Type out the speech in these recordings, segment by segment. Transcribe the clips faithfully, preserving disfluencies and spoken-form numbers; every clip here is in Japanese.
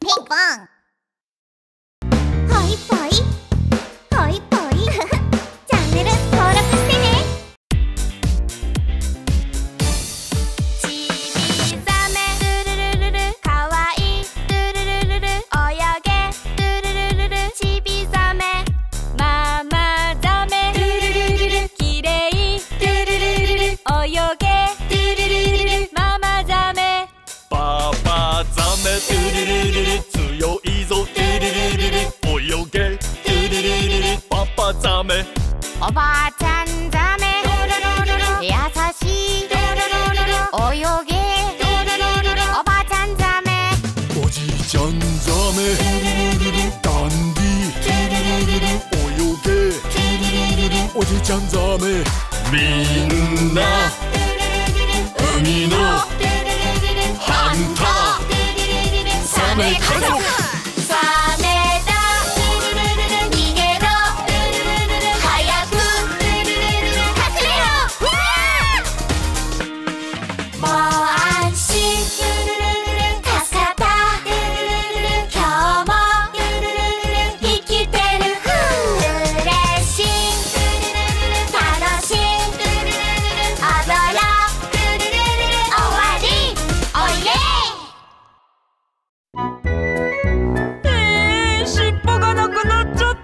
ピンポン。ほいぽいほいぽいチャンネル登録してね。ちびザメルルルルルかわいいルルルルル泳げルルルルルちびザメママザメルルルルルきれいルルルルル泳げルルルルルママザメパパザメトゥルルルル強いぞトゥルルルル泳げトゥルルルルパパザメおばあちゃんザメ優しい泳げおばあちゃんザメおじいちゃんザメダンディ泳げおじいちゃんザメみんな海のハンターサメ家族サメだ逃げろ早く隠れろもう安心助かった今日も生きてる嬉しい楽しい踊ろう終わりおいええー、尻尾がなくなっちゃった。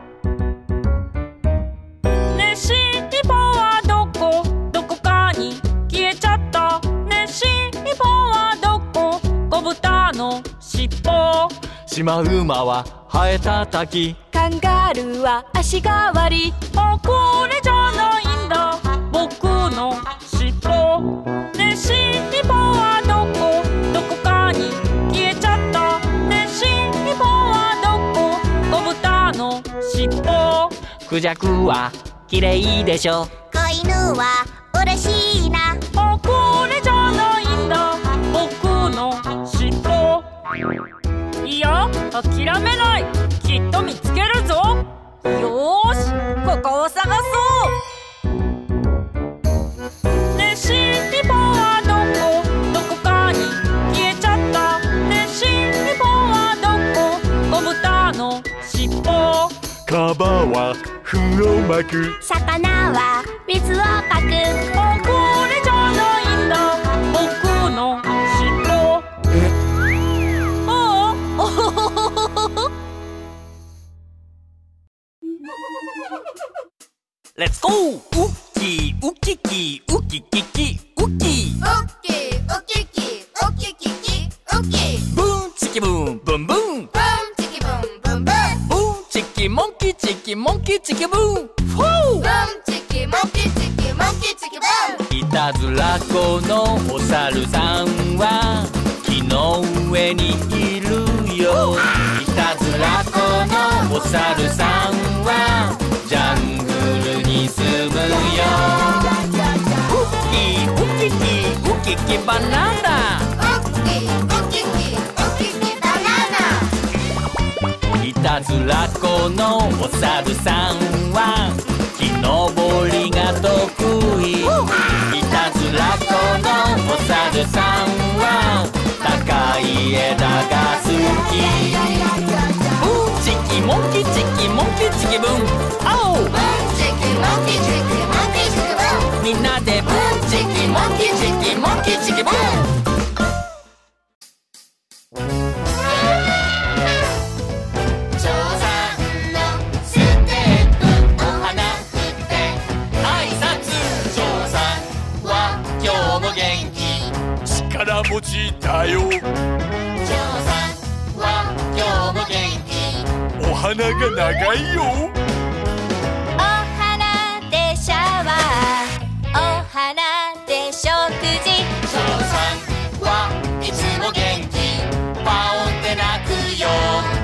ねしっぽはどこどこかに消えちゃった。ねしっぽはどこ子豚の尻尾。 シマウマはハエたたきカンガルーは足が悪い。あ、これじゃないんだ僕の尻尾。ねしっぽはどこどこかに消えちゃった。ねしっぽはどこ子豚の尻尾。 クジャクはきれいでしょ。 子犬は嬉しいなあ、これじゃないんだ僕の尻尾。いや諦めない、きっと見つけるぞ。よーしここを探そう。ねしっぽはどこどこかに消えちゃった。ねしっぽはどこ子豚の尻尾。 カバは糞をまく魚は水をかくあ、これじゃないんだ僕の尻尾。ああおほほほほほ。 レッツゴー。ウッキーウキキウキキキウキオッケーオッケーキオッケーキキオッケーブンチキブンブンブンブンチキブンブンブンブンチキモンキーチキモンキーチキブンフォー。 ブンチキモンキチキモンキチキブンいたずらっ子のお猿さんは木の上にいるよ。いたずらっ子のお猿さんはジャングルに住むよ。ウッキーウキキウキキバナナオッケーオッケーキオッケーキバナナいたずらっ子のお猿さんは木登りが得意。いたずらっ子のお猿さんは高い枝が好き。ブンチキモンキチキモンキチキブンアオブンチキモンキチキモンキチキブンみんなでブンチキモンキチキモンキチキブン。 長さんのステップお花振って挨拶長さんは今日も元気。 力持ちだよ長さんは今日も元気お花が長いよお花でシャワーお花で食事長さんはいつも元気パオって鳴くよ。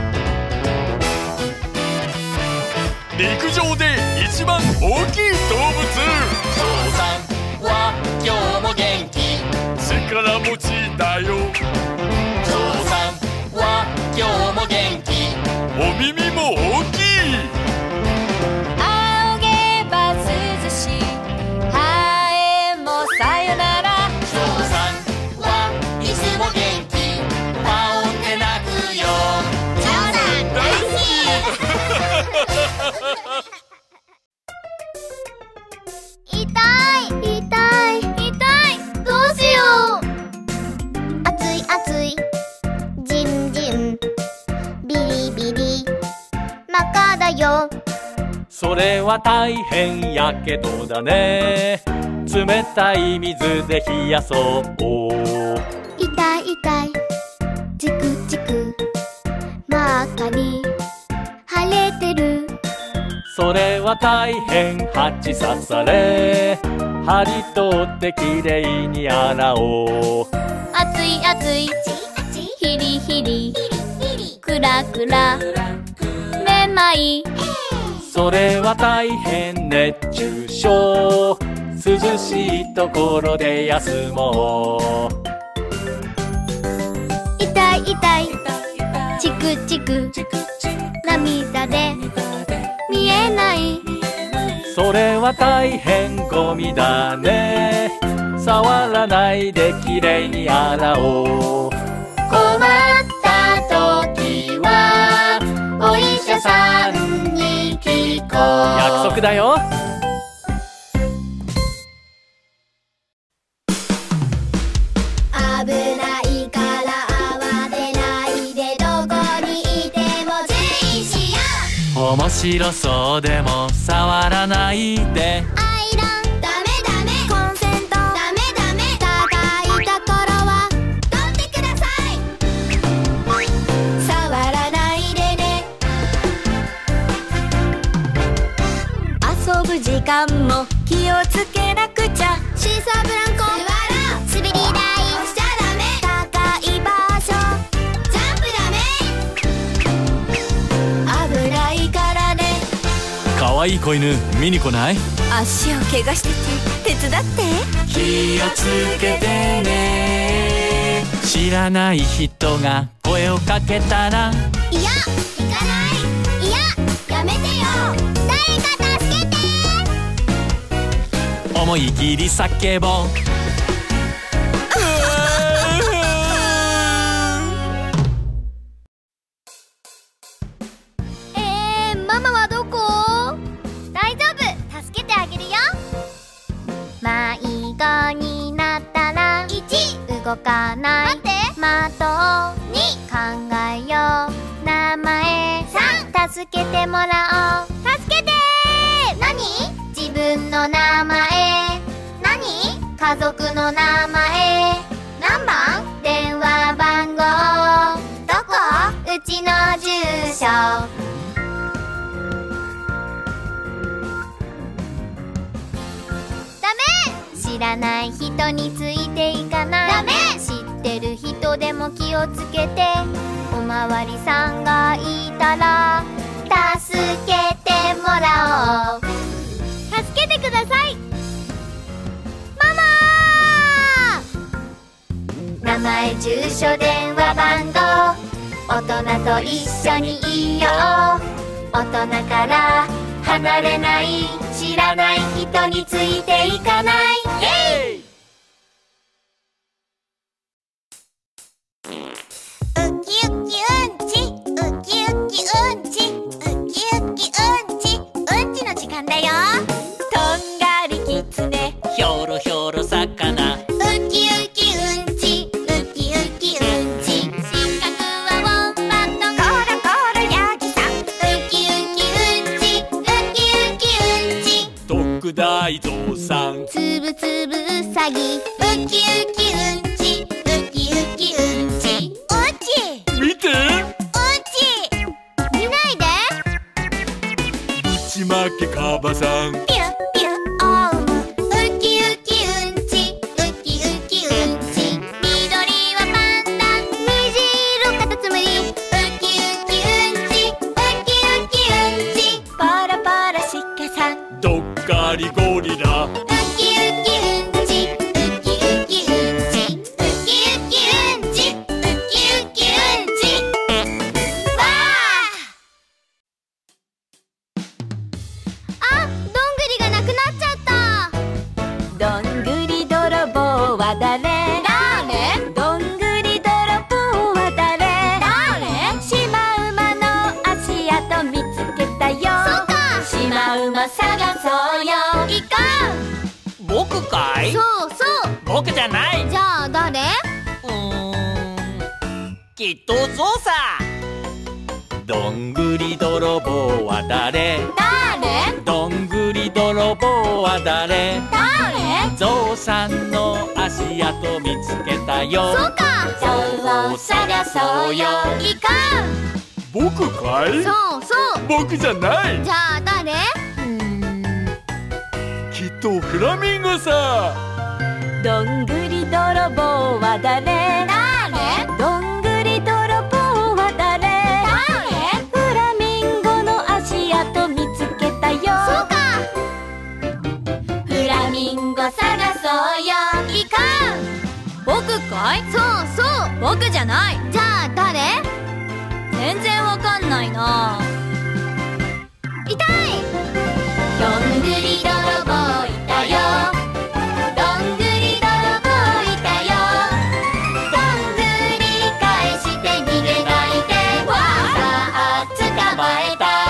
陸上で一番大きい動物長さんは今日も元気。 力持ちだよ長さんは今日も元気。 お耳も大きい仰げば涼しいハエもさよなら長さんはいつも元気パオって鳴よ。 それは大変やけどだね。冷たい水で冷やそう。 痛い痛いチクチク真っ赤に腫れてる。 それは大変蜂刺され。針取ってきれいに洗おう。 熱い熱いヒリヒリクラクラめまい。 それは大変熱中症。涼しいところで休もう。 痛い痛いチクチク涙で見えない。 それは大変ゴミだね。触らないできれいに洗おう。 困った時はお医者さんに聞こう。 約束だよ。 危ないから慌てないで、どこにいても注意しよう。 面白そうでも触らないで。 アイロンダメダメ、コンセントダメダメ、高いところは取ってください。触らないでね。遊ぶ時間も気をつけなくちゃ。シーサーブランコ座ろう。滑り台押しちゃダメ。高い場所ジャンプダメ。危ないからね。 かわいい子犬見に来ない？ 足を怪我してて手伝って。 気をつけてね。知らない人が声をかけたら。 いや行かない。いややめてよ。誰か助けて。 思い切り叫ぼう。 えー、ママはどこ？大丈夫、助けてあげるよ。迷子になったらいち動かない。待って。的に考えよう。名前さん助けてもらおう。助けてー。何？自分の名前。何？家族の名前。何番？電話番号。どこ？うちの住所。ダメ！知らない人についていかない。ダメ！知ってる人でも気をつけて。おまわりさんがいたら助けてもらおう。助けてください。ママ！名前、住所、電話番号。大人と一緒にいよう。大人から離れない。知らない人についていかない。イエイ！ウキウキうんち、ウキウキうんち、ウキウキうんち、うんちの時間だよ。とんがりきつね、 ひょろひょろ魚。 ウキウキうんち、ウキウキうんち。四角はウォンバット、コロコロヤギさん。ウキウキうんち、ウキウキうんち。 特大ゾウさん。 つぶつぶうさぎ。ウキウキうんち、ウキウキうんち。うんち見て。 うんち見ないで。 ぶちまけカバさん。 ピュッピュッオウム。ウキウキうんち、ウキウキうんち。緑はパンダ、虹色カタツムリ。ウキウキうんち、ウキウキうんち。パラパラシカさん。 どっかりゴリラ。 ウキウキうんち、ウキウキうんち。ウキウキうんち、ウキウキうんち。わあ！あ、どんぐりがなくなっちゃった。どんぐり泥棒は誰？誰？どんぐり泥棒は誰？誰？シマウマの足跡見つけたよ。そうか。シマウマ探そうよ。行こ僕かい？ う。そうそう。 僕じゃない。 じゃあ誰？ うーんきっとゾウさ。 どんぐり泥棒は誰？ 誰？ どんぐり泥棒は誰？ 誰？ ゾウさんの足跡見つけたよ。 そうか。そう、そりゃそうよ。いかん。 僕かい？ そうそう。 僕じゃない。 じゃあ誰？ きっとフラミンゴさ。 どんぐり泥棒は誰？ 誰？ どんぐり泥棒は誰？ 誰？ フラミンゴの足跡見つけたよ。 そうか。フラミンゴ探そうよ。いかん。僕かい？そうそう、僕じゃない。じゃあ誰？全然わかんないな。痛い。どんぐり泥棒いたよ。どんぐり泥棒いたよ。どんぐり返して逃げないで。わあ、捕まえた。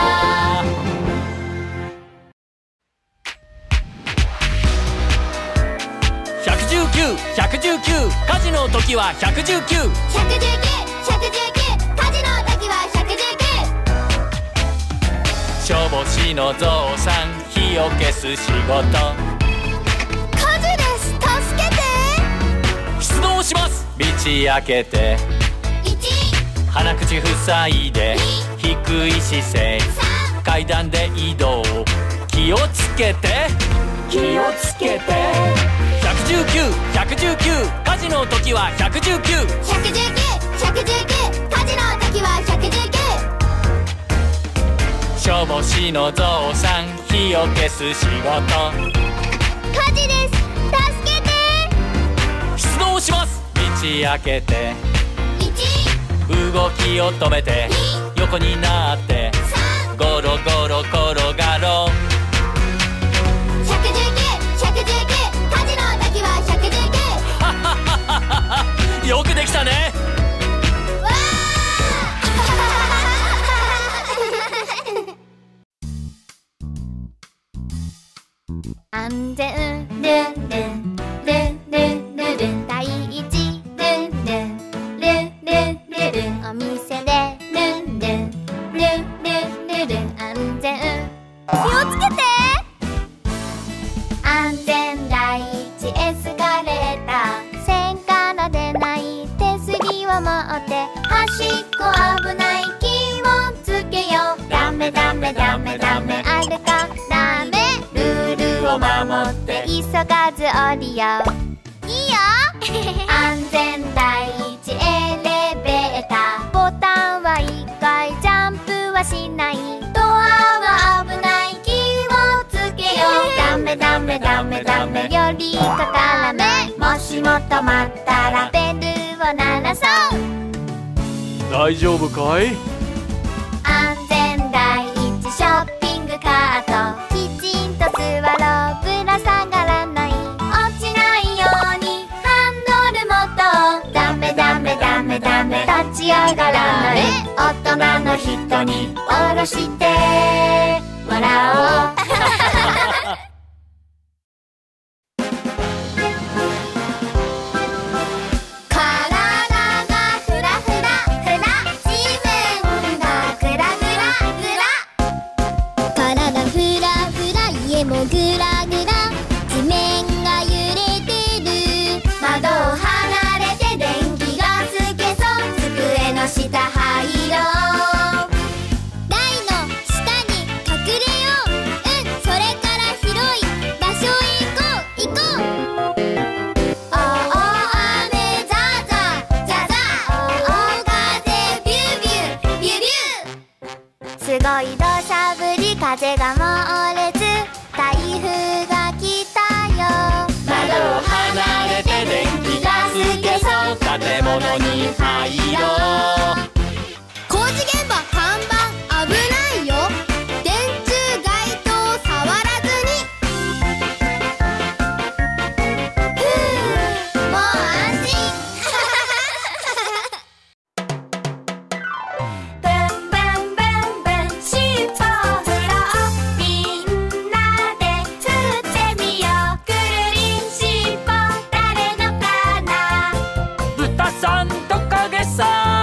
ひゃくじゅうきゅう、ひゃくじゅうきゅう、火事の時はひゃくじゅうきゅう。 ひゃくじゅうきゅう、ひゃくじゅうきゅう、火事の時はひゃくじゅうきゅう。 消防士のゾウさん、火を消す仕事。 火事です、助けて。 出動します。道開けて。 いち、 鼻口塞いで。低い姿勢。階段で移動。気をつけて。気をつけて。ひゃくじゅうきゅう、ひゃくじゅうきゅう、火事の時はひゃくじゅうきゅう。 ひゃくじゅうきゅう、ひゃくじゅうきゅう、火事の時はひゃくじゅうきゅう。 消防士のゾウさん、火を消す仕事。 火事です、助けて。 出動します。道開けて。 いち、 動きを止めて。横になってさん、 ゴロゴロ転がろう。 ひゃくじゅうきゅう、ひゃくじゅうきゅう、火事の時はひゃくじゅうきゅう。 よくできたね。 わー安全ルンルンルンルンルンルン、第一ルンルンルンルンルンルン、お店でルンルンルンルンルンルン、安全気をつけて。安全第一エスカレーター、線から出ない手すりを持って端っこ危ない気をつけよう。ダメダメダメダメ歩かダメ、ルールを守って急がず降りよう。いいよ安全第一エレベーター、ボタンはいっかいジャンプはしない、ドアは危ない気をつけよう。ダメダメダメダメ寄りかからない、もしも止まったらベルを鳴らそう。 大丈夫かい？ 安全第一ショッピングカート、きちんと座ろう、ぶら下がらない、落ちないようにハンドル持とう。ダメダメダメダメ立ち上がらない、大人の人に下ろしてもらおうもぐらぐら地面が揺れてる、窓を離れて電気がつけそう、机の下入ろう。台の下に隠れよう。うん、それから広い場所へ行こう行こう。おお雨ザザザザ、おお風ビュービュービュービュー、すごい土砂降り、風が猛烈、台風が来たよ。窓を離れて電気がつけそう、 建物に入ろう。 工事現場看板危ないよ、電柱街灯触らずに。ふう、もう安心ブンブンブンブン尻尾を振ろう、みんなで振ってみよう。くるりん尻尾誰のかな。 豚さんトカゲさん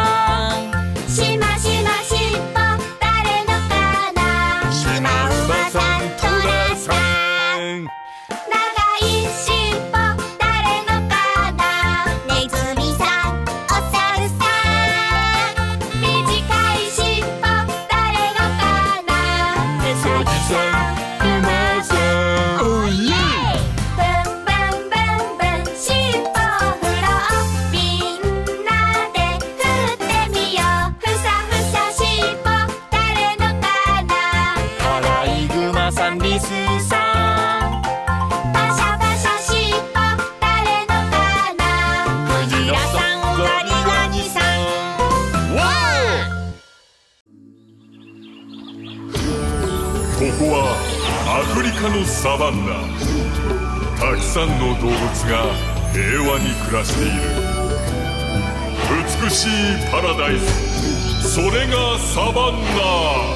フリカのサバンナ、たくさんの動物が平和に暮らしている美しいパラダイス、それがサバンナ。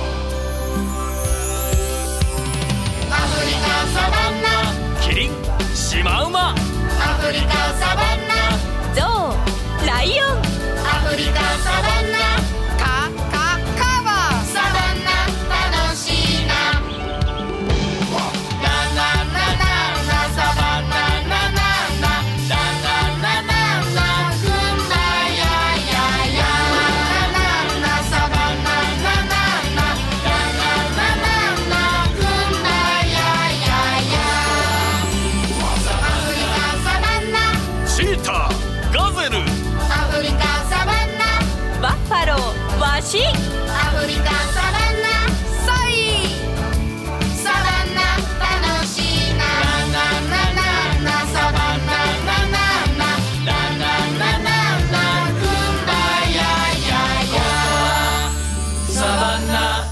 アフリカサバンナ、 キリン、シマウマ、 アフリカサバンナ、 ゾウ、ライオン、 アフリカサバンナ、カカカバ、サバンナ楽しいな。ナナナナナサバンナナナナナナナナクンバヤヤヤ、ナナナサバンナナナナナナナナクンバヤヤヤ。アフリカサバンナ、 チーター、ガゼル、 アフリカサバンナ、 バッファロー、ワシ、 アフリカサバンナ、ソイ、サバンナ楽しいな。ナナナナサバンナナナナナナナナクンバヤヤヤ。 サバンナ。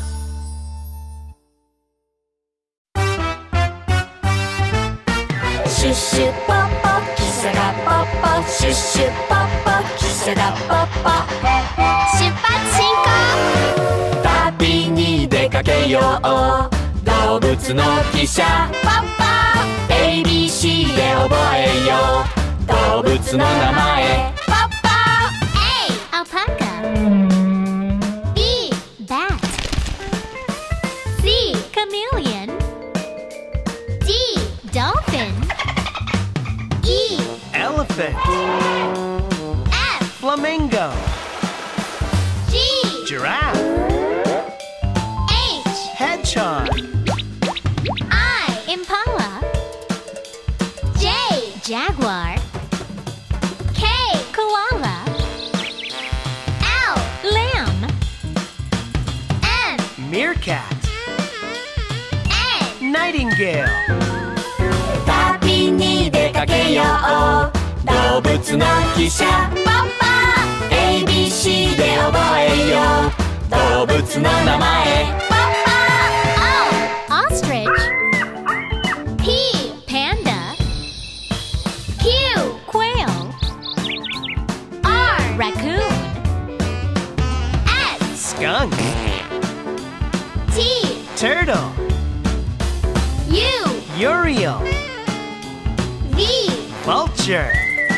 シュッシュポッポ、キサラポッポ、シュッシュポッポ、キサラポッポ。 出発進行。 旅に出かけよう、動物の汽車、 ポッポエービーシー で覚えよう、動物の名前。 ポッポ A alpaca、 B bat、 C chameleon、 D dolphin、 E Elephant, F flamingo, G giraffe, H hedgehog, I impala, J jaguar, K koala, L lamb, M meerkat, N nightingale, 旅に出かけよう、動物の汽車、 ポッポエービーシー で覚えよう、動物の名前。 ポッポ O ostrich, P panda, Q quail, R raccoon, S skunk, T turtle, U uriel, V vulture,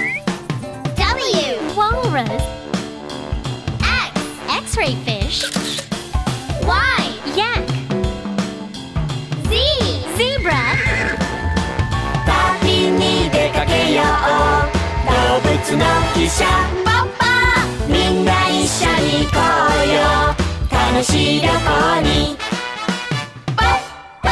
W walrus, X X-ray fish, Y yak, Z zebra, 旅に出かけよう、動物の汽車、 ポッポみんな一緒に行こうよ、楽しい旅行に。 ポッポ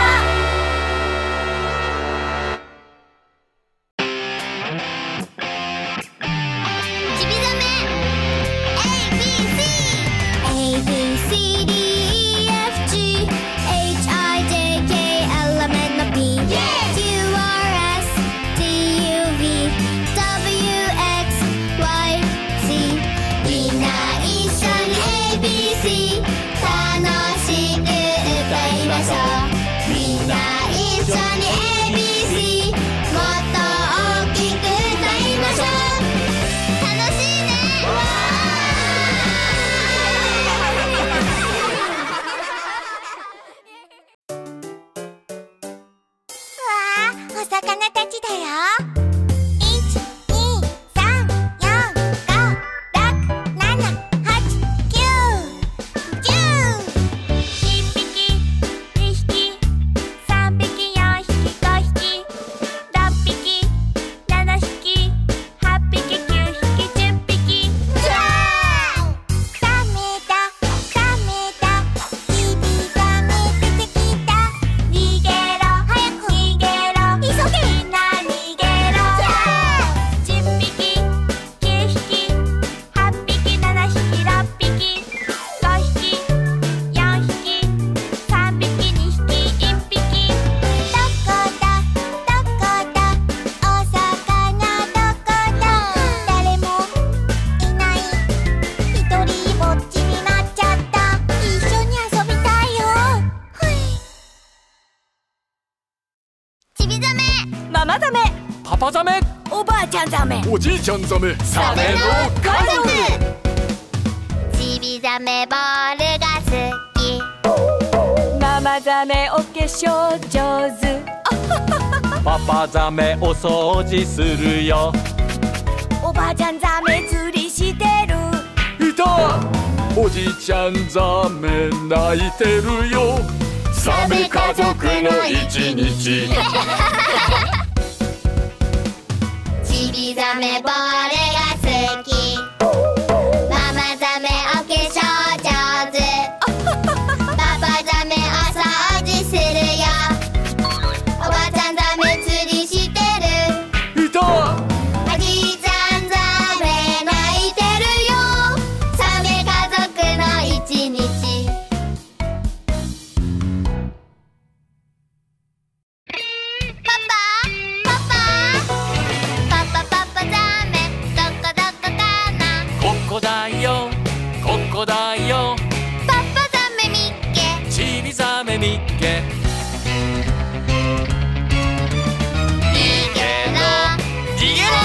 ちびざめ A B C A B C D E F G H I J K L M N O P Q R S T U V W X Y Z みんな一緒に A B C 楽しく歌いましょう。みんな一緒に エービーシー もっと大きく歌いましょう。楽しいね。わあ、お魚たちだよ。いち、に、さん、よん、ご、ろく、なな、はち、 パザメ、 おばあちゃんザメ、 おじいちゃんザメ、 サメの家族。ちびザメボールが好き。 ママザメお化粧上手。 パパザメお掃除するよ。 おばあちゃんザメ釣りしてる。 いた。おじいちゃんザメ泣いてるよ。サメ家族の一日。 ちびザメボールが好き。ママザメお化粧上手。パパザメお掃除するよ。おばあちゃんザメ釣りしてる。 いた。 おじいちゃんザメ泣いてるよ。サメ家族の一日。パパパパパパパパザメどこどこかな。 ここだよ、ここだよ。 パパザメみっけ。 ちびザメみっけ。 逃げろ。 逃げろ。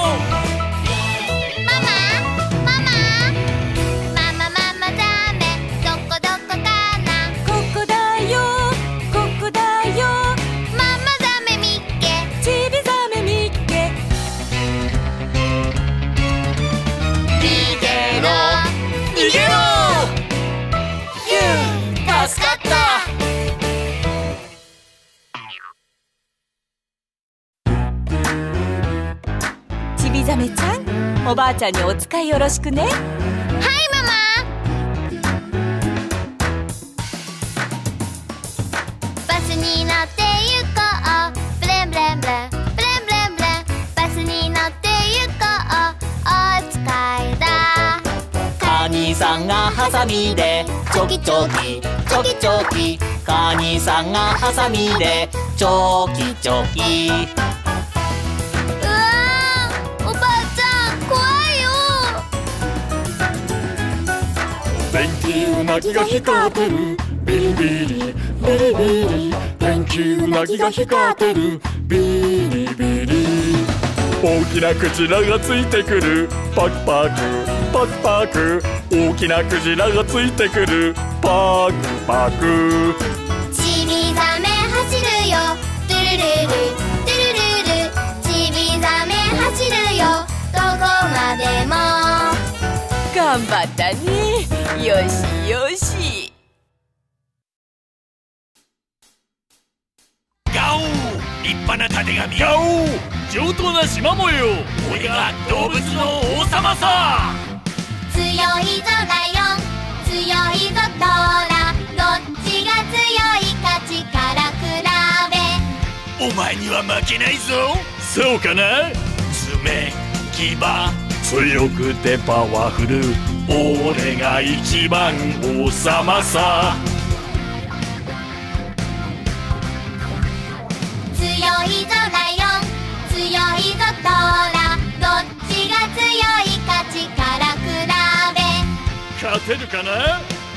ママママママママザメどこどこかな。 ここだよ、ここだよ。 ママザメみっけ。 ちびザメみっけ。 逃げろ。 逃げろ。助かった。 ちびザメちゃん、おばあちゃんにお使いよろしくね。 はいママ。バスに乗って行こう。ブレンブレンブレンブレンブレンブレン。バスに乗って行こう。お使いだ。 カニさんがハサミでチョキチョキチョキチョキ。カニさんがハサミでチョキチョキ。 うわー、おばあちゃん怖いよ。 電気うなぎが光ってる。ビリビリビリビリ。電気うなぎが光ってる。ビリビリ。大きなクジラがついてくる。パクパクパクパク。大きなクジラがついてくる。パクパク。 ちびザメ走るよ。トゥルルルトゥルルル。ちびザメ走るよ。どこまでも。 頑張ったね。よしよし。 ガオー、立派なたてがみ。 ガオー。上等な縞模様。 俺が動物の王様さ。 強いぞライオン、強いぞトラ。どっちが強いか力比べ。 お前には負けないぞ。 そうかな。 爪、牙、 強くてパワフル。俺が一番王様さ。 強いぞライオン、強いぞトラ。どっちが強いか力比べ。 勝てるかな。 ガオ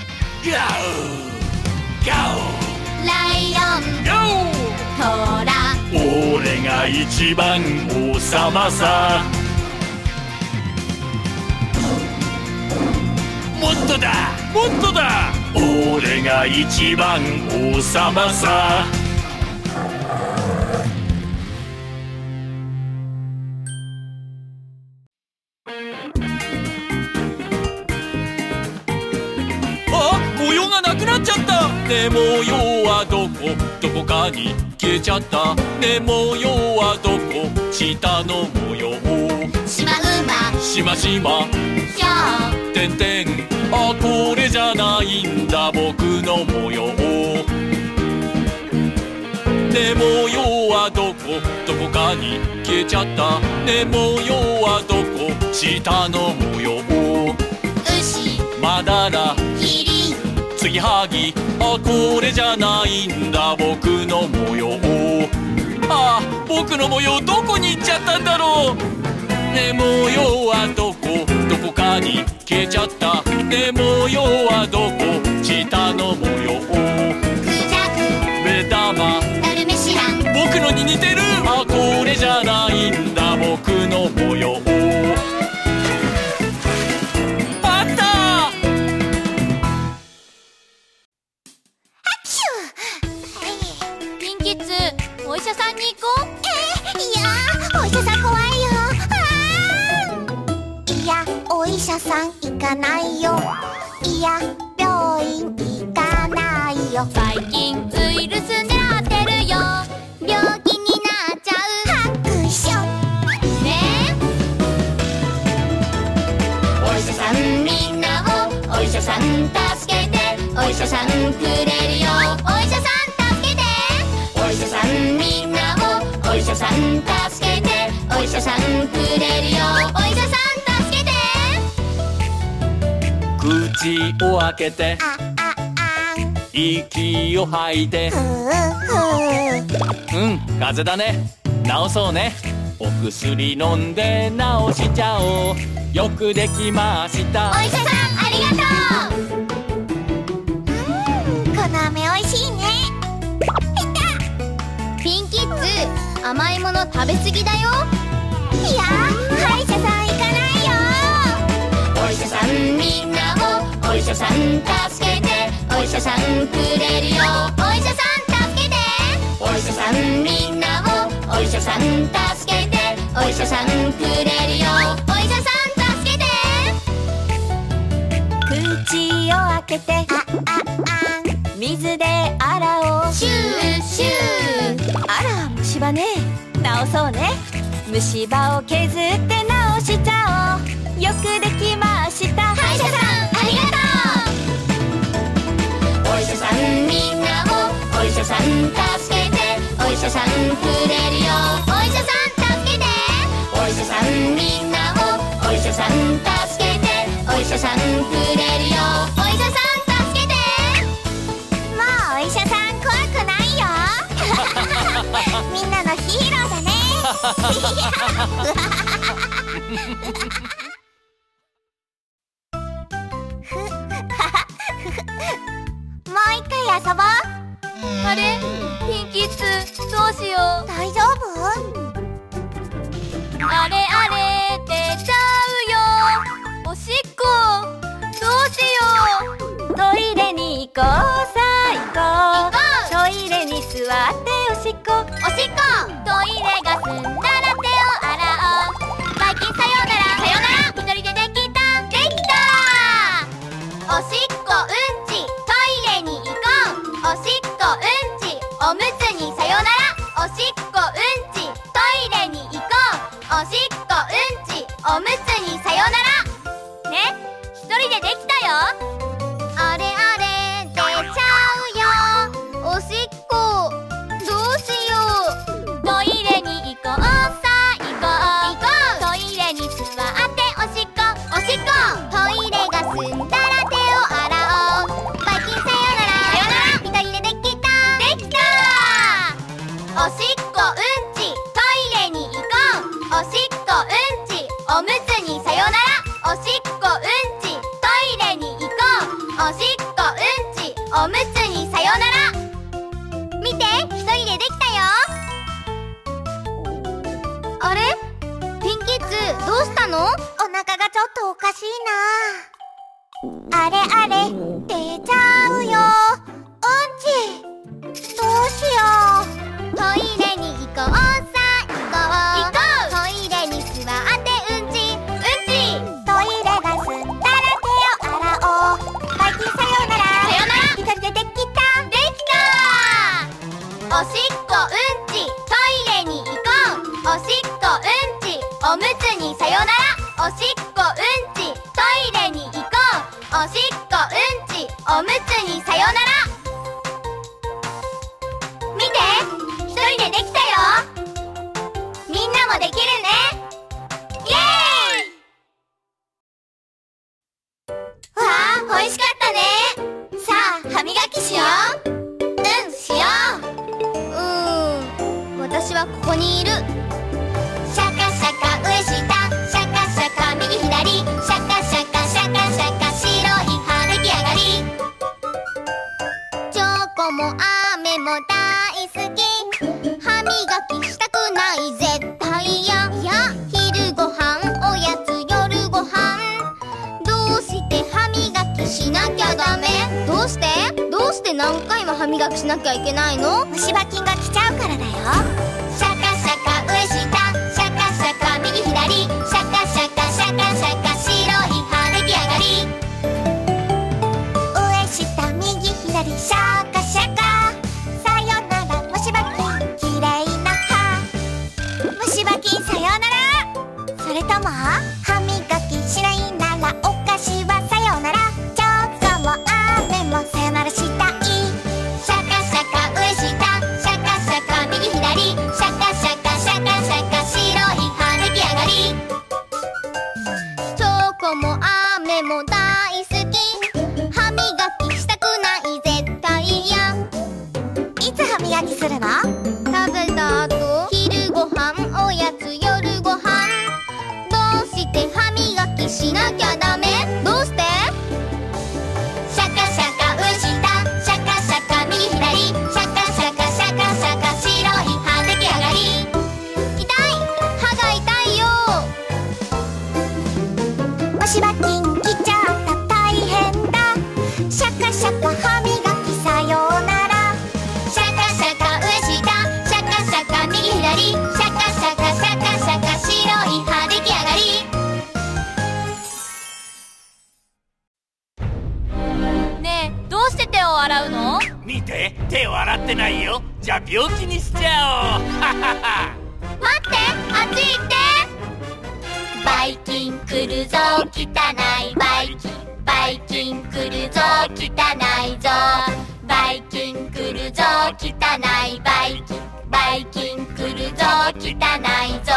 ー、ガオライオン、 ー、ガオー。 トラ。 俺が一番王様さ。 もっとだ、もっとだ。 俺が一番王様さ。 あ、模様がなくなっちゃった。ね、模様はどこどこかに消えちゃった。ね、模様はどこ。下の模様。 シマウマ、 しましまヒョウ。 てんてん。あ、これじゃないんだ僕の模様。ね、模様はどこどこかに消えちゃった。ね、模様はどこ。下の模様。 牛、 まだらキリン。 継ぎはぎ。あ、これじゃないんだ僕の模様。ああ、僕の模様どこに行っちゃったんだろう。ね、模様はどこどこかに消えちゃった。ね、模様はどこ。下の模様。 クジャク、 目玉ダルメシアン。 僕のに似てる。あ、これじゃないんかないよ。いや病院行かないよ。最近ウイルス狙ってるよ。病気になっちゃう。拍手ね。お医者さんみんなをお医者さん助けて。お医者さんくれるよ。お医者さん助けて。お医者さんみんなをお医者さん助けて。お医者さんくれるよ。お医者さん助けて。 口を開けてあああん。 息を吐いて。 ふうふう。 うん風邪だね。治そうね。お薬飲んで治しちゃおう。よくできました。 お医者さんありがとう。うんこの飴おいしいね。ピンキッズ甘いもの食べ過ぎだよ。いや歯医者さん行かないよ。お医者さんみんなをお医者さん助けて。お医者さんくれるよ。お医者さん助けて。お医者さんみんなをお医者さん助けて。お医者さんくれるよ。お医者さん助けて。口を開けてあああん。水で洗おう。シューシュー。あら虫歯ね。治そうね。虫歯を削って直しちゃおう。よくできました。歯医者さんありがとう。お医者さんみんなをお医者さん助けて。お医者さんくれるよ。お医者さん助けて。お医者さんみんなをお医者さん助けて。お医者さんくれるよ。お医者さん助けて。もうお医者さん怖くないよ。みんなのヒーローだね。もう一回遊ぼう。あれピンキッズどうしよう。大丈夫？あれあれ出ちゃうよ。おしっこどうしよう。トイレに行こうさ行こう。トイレに座っておしっこ。おしっこ。トイレが済んだら手を洗おう。バイキンさようなら。さようなら。一人でできた。できた。おしっこうんちトイレに行こう。おしっこうんちおむつにさようなら。おしっこうんちトイレに行こう。おしっこうんちおむつにさようなら。ね、一人でできたよ。あれあれ出ちゃうよ。おしっこどうしよう。トイレに行こうさ行こう行こう。トイレに座っておしっこおしっこ。トイレが済んだら手を洗おう。バイキンさようなら。さようなら。一人でできた。できた。おしっこうんちトイレに行こう。おしっこうんちおむつにさようなら。おしっこうんちトイレに行こう。おしっこうんちおむつにさようなら。見て一人でできたよ。あれピンキッズどうしたの？お腹がちょっとおかしいな。あれあれ出ちゃうよ。うんちどうしよう。トイレに行こうさ行こう行こう。トイレに座ってうんちうんち。トイレが済んだら手を洗おう。バイキンさようなら。さようなら。一人でできた。できた。おしっこうんちトイレに行こう。おしっこうんちおむつにさようなら。おしっこうんちトイレに行こう。おしっこうんちおむつにさようなら。見て一人でできたよ。みんなもできるね。イエーイ。わあ美味しかったね。さあ歯磨きしよう。うんしよう。うーん私はここにいる。シャカシャカ上下シャカシャカ右左シャカシャカシャカシャカ白い歯出来上がり。チョコも飴も大好き。歯磨きしたくない絶対嫌。いや昼ごはんおやつ夜ごはん。どうして歯磨きしなきゃダメ？どうしてどうして何回も歯磨きしなきゃいけないの？虫歯菌が来ちゃうからだよ。シャカシャカ上下シャカシャカ右左シャカシャカシャカシャカ白い歯出来上がり。 を洗うの？ 見て、手を洗ってないよ。じゃあ病気にしちゃおう。 待って、あっち行って。バイキン来るぞ、汚いバイキン。バイキン来るぞ、汚いぞ。バイキン来るぞ、汚いバイキン。バイキン来るぞ、汚いぞ。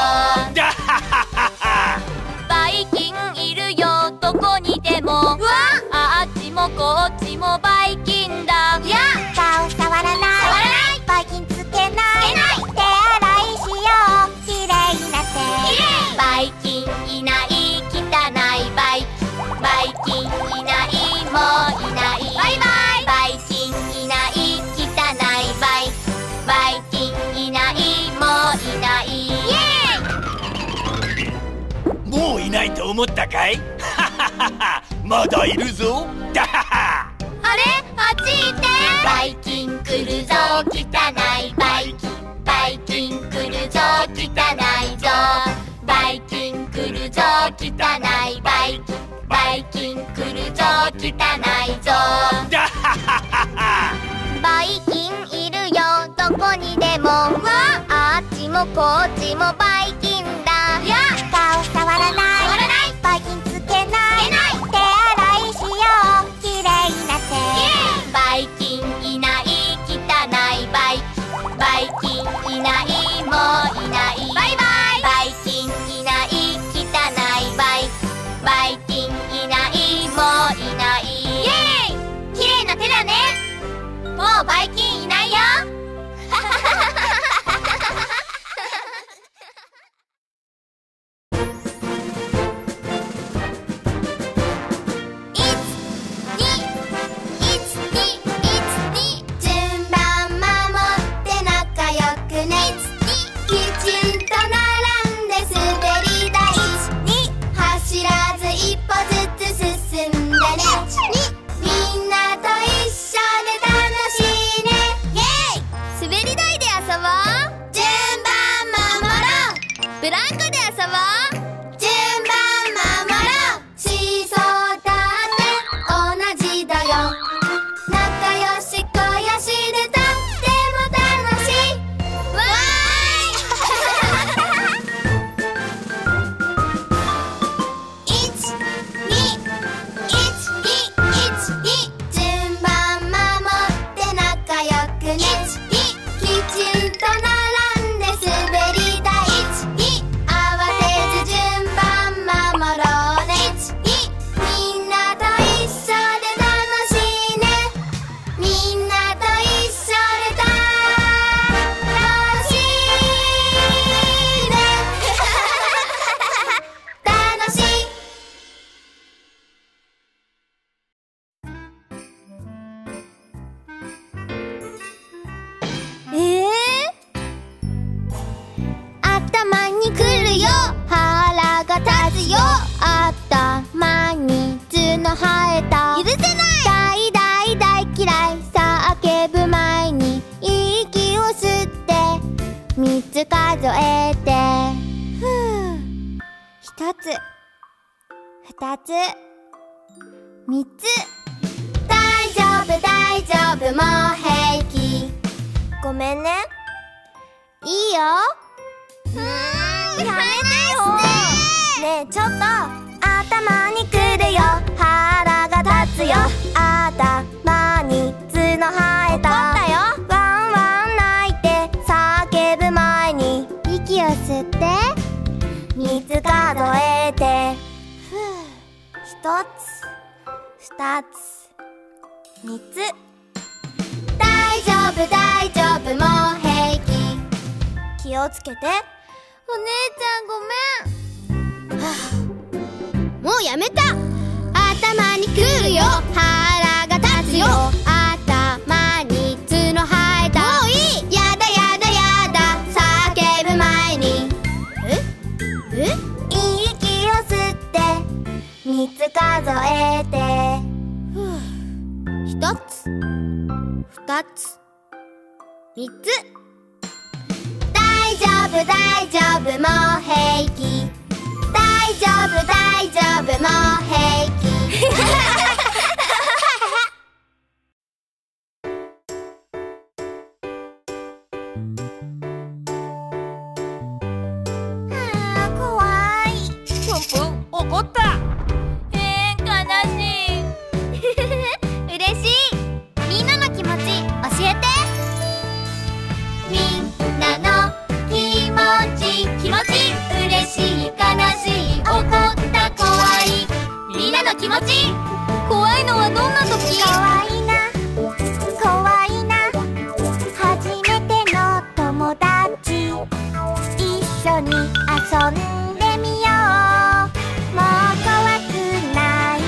バイキンいるよ、どこにでも。うわ、あっちもこっちもバイキンだ。いや、顔触らない、触らない。バイキンつけない、つけない。手洗いしよう、きれいになって。バイキンいない、汚いバイキン。バイキンいない、もういない。バイバイ。バイキンいない、汚いバイキン。バイキンいない、もういない。イエーイ。 もういないと思ったかい？まだいるぞ。だはは。 あれ、あっち行って。バイキン来るぞ、汚いバイキン。バイキン来るぞ、汚いぞ。バイキン来るぞ、汚いバイキン。バイキン来るぞ、汚いぞ。 だははは。 バイキンいるよ、どこにでも。わ、あっちもこっちもバイキンだ。いや、顔触らない、触らない。バイキンつけない、つけない。手洗いしよう、きれいになって。バイキンいない、汚いバイキン。バイキンいない、もういない。バイバイ。バイキンいない、汚いバイキン。バイキンいない、もういない。イエーイ、きれいな手だね。もうバイキンいないよ。順番守って仲良くね。きちんと並んで滑り台。走らず一歩ずつ進んでね。みんなと一緒で楽しいね。イエーイ、滑り台で遊ぼう。順番守ろう。ブランコで遊ぼう。順番守ろう。シーソーだって同じだよ。仲良しこよしでとっても楽しい。わーい。いち、に、いち、に、いち、に。順番守って仲良くね。きちんと並んで滑り台。慌てず順番守ろうね。みんなと一緒で楽しいね。みんなと一緒で楽しいね。楽しい。えー、頭にくるよ、腹が立つよ。頭に角生えた、許せない。大大大嫌い、叫ぶ前に息を吸ってみっつ数えて。ふう、ひとつ、ふたつ、みっつ。大丈夫大丈夫、もう平気。ごめんね。いいよ。うーん、やめてよ。ねえ、ちょっと。頭にくるよ、腹が立つよ。頭に角生えた。怒ったよ。ワンワン泣いて叫ぶ前に息を吸ってみっつ数えて。ふう、ひとつ、ふたつ、みっつ。大丈夫大丈夫、もう平気。気をつけて。お姉ちゃんごめん。はあ、もうやめた。頭にくるよ、腹が立つよ。頭に角生えた。もういい。やだやだやだ、叫ぶ前に。ええ、息を吸ってみっつ数えて。ふう、ひとつ、ふたつ、みっつ。大丈夫大丈夫、もう平気。大丈夫大丈夫、もう平気。 気持ち。怖いのはどんな時？怖いな怖いな初めての友達一緒に遊んでみよう。もう怖くない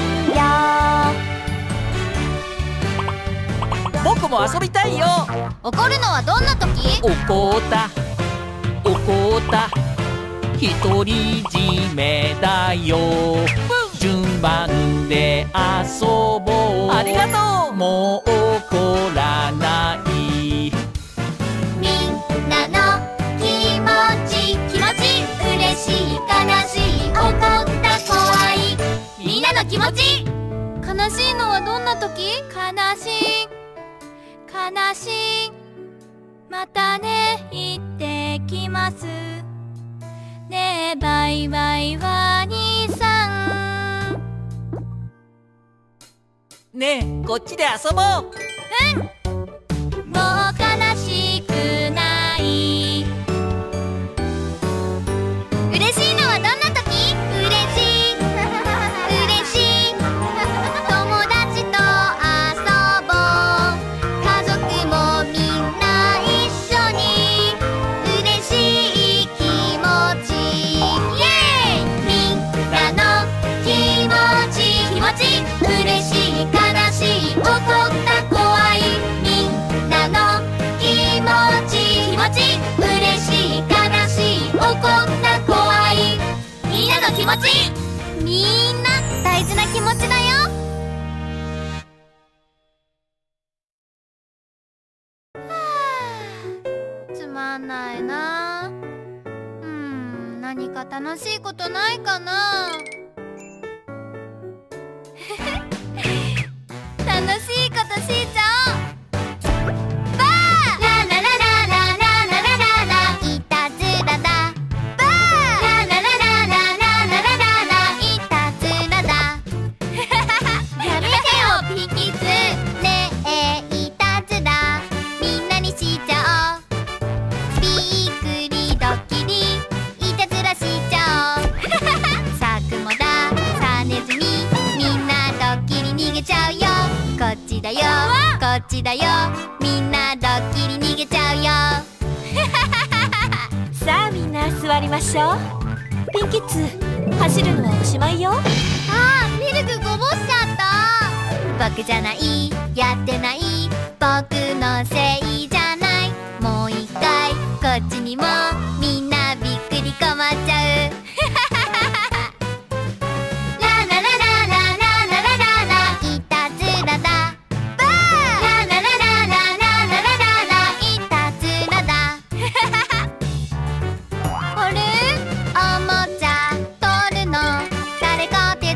よ。 僕も遊びたいよ。 怒るのはどんな時？ 怒った怒った独り占めだよ。順番で遊ぼう。ありがとう。もう怒らない。 みんなの気持ち気持ち嬉しい悲しい怒った怖いみんなの気持ち。悲しいのはどんな時？悲しい悲しいまたね行ってきますねえバイバイワニさん。 ねえこっちで遊ぼう。 うんもう悲しくない嬉しいのはどんな時？嬉しい嬉しい友達と遊ぼう。家族もみんな一緒に嬉しい気持ちイエーイ。みんなの気持ち気持ち嬉しい悲しい怒った怖いみんなの気持ち気持ち嬉しい悲しい怒った怖いみんなの気持ち。みんな大事な気持ちだよ。はあつまんないな。うーん何か楽しいことないかな。楽しいことしちゃおう。バーララララララララララいたずらだ。バーララララララララララいたずらだ。やめてよピンキーズ。ねえいたずらみんなにしちゃおう。びっくりドッキリいたずらしちゃおう。さくもださねずみみんなドッキリ逃げちゃうよ。こっちだよこっちだよみんなドッキリ逃げちゃうよ。 さあみんな座りましょう。ピンキッズ走るのはおしまいよ。 あーミルクこぼしちゃった。僕じゃないやってない僕のせいじゃない。もう一回こっちにもみんなびっくり困っちゃう。ララララララララララいたずらだ。バーララララララララララいたずらだ。あれおもちゃ取るの誰か手伝って。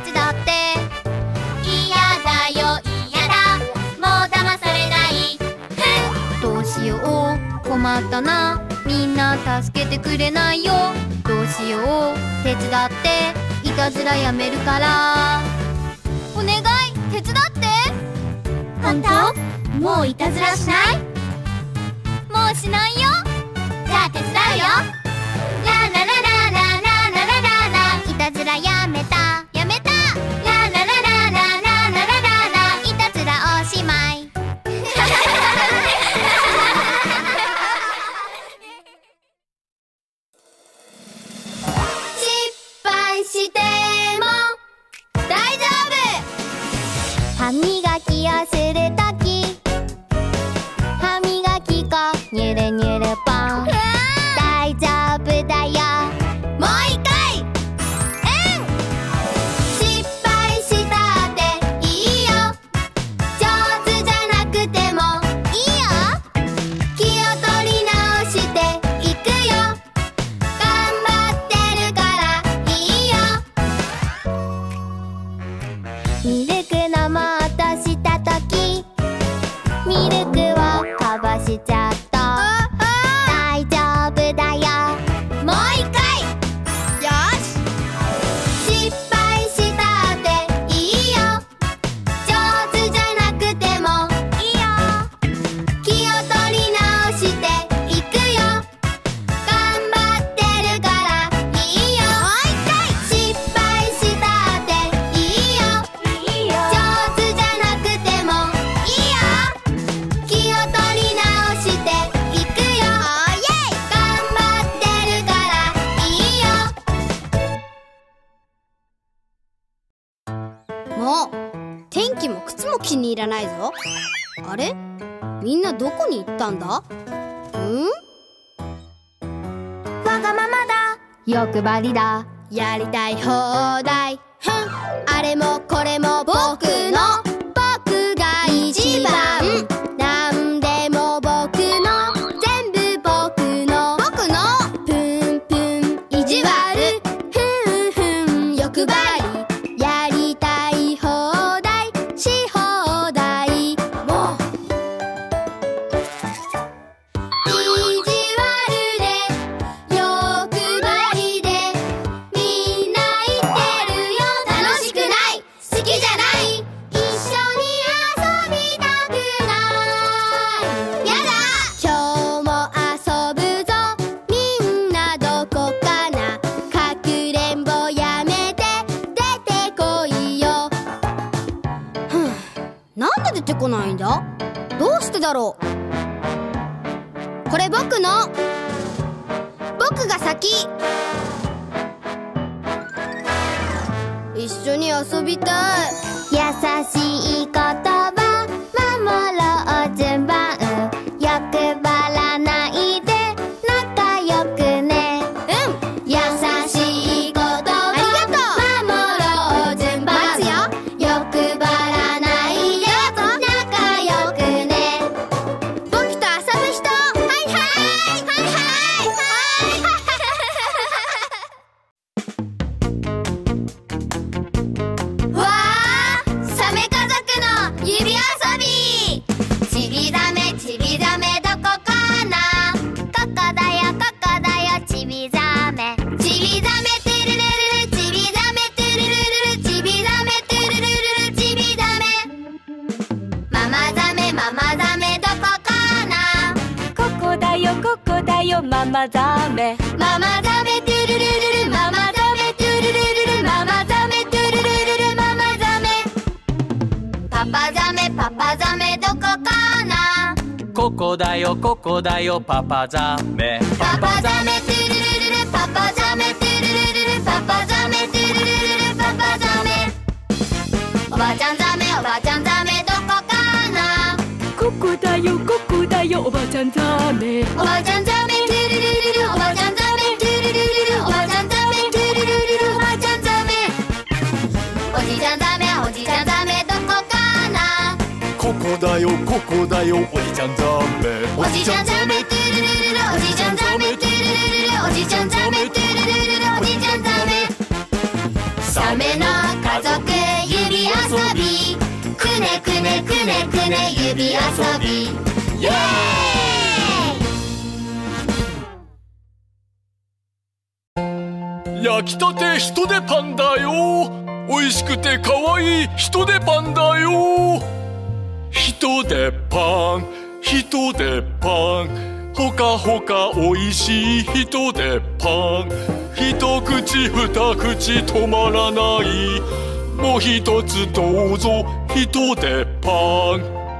嫌だよ嫌だもう騙されない。どうしよう困ったなみんな助けてくれないよ。どうしよう手伝っていたずらやめるからお願い手伝って。本当？もういたずらしない？もうしないよ。じゃあ手伝うよ。ララララララララララいたずらやめたやめた。ララララララララララいたずらおしまい。失敗しても大丈夫。歯磨きをするとき歯磨き粉ニュルニュルポン。大丈夫だよもう一回。うん失敗したっていいよ。上手じゃなくてもいいよ。気を取り直していくよ。頑張ってるからいいよ。ミルク飲もうとしたときも靴も気に入らないぞ。あれ、みんなどこに行ったんだ？ん？ わがままだ、欲張りだ、 やりたい放題。ふん、あれもこれも僕の、僕が一番。なんでも僕の、全部僕の、僕の。プンプン意地悪、ふんふん欲張り、やりたい放題し放題。もう意地悪で欲張りでみんな言ってるよ。楽しくない、好きじゃない、一緒に遊びたくない。やだ、今日も遊ぶぞ、みんなどこかな。かくれんぼやめて出てこいよ。ふん、なんで出てこないんだ？どうしてだろう。これ僕の、僕が先。一緒に遊びたい。 優しい言葉守ろう順番、欲張らないで仲良くね。 うん、 優しい言葉ありがとう。 守ろう順番、 待つよ。 欲張らないで仲良くね。 僕と遊ぶ人。はいはいはいはい。わー、サメ家族の指遊び。ちびザメちびザメどこかな。 ここだよここだよちびザメ、 ちびザメトゥルルルル、ちびザメトゥルルルル、ちびザメトゥルルルル、ちびザメ。ママザメママザメどこかな。 ここだよここだよママザメ、 ママザメトゥルルルル、ママザメトゥルルルル、ママザメトゥルルルル、ママザメ。パパザメパパザメどこかな。 ここだよここだよパパザメ、 パパザメトゥルルルル、パパザメトゥルルルル、パパザメトゥルルルル、パパザメ。おばちゃんザメおばちゃんザメどこかな。 ここだよここだよおばちゃんザメ、 おばちゃんザメトゥルルルル、おばちゃんザメトゥルルルル、おばちゃんザメトゥルルルル、おばちゃんザメ。おじちゃんザメおじちゃんザメどこかな。 ここだよここだよおじちゃんザメ、 おじちゃんザメトゥルルルル、おじちゃんザメトゥルルルル、おじちゃんザメトゥルルルル、おじちゃんザメ。サメの家族指遊び、くねくねくねくね指遊び、イエーイ。 焼きたて人手パンだよ。美味しくて可愛い人手パンだよ。人手パン人手パン、ほかほか美味しい人手パン。一口二口止まらない、もう一つどうぞ人手パン。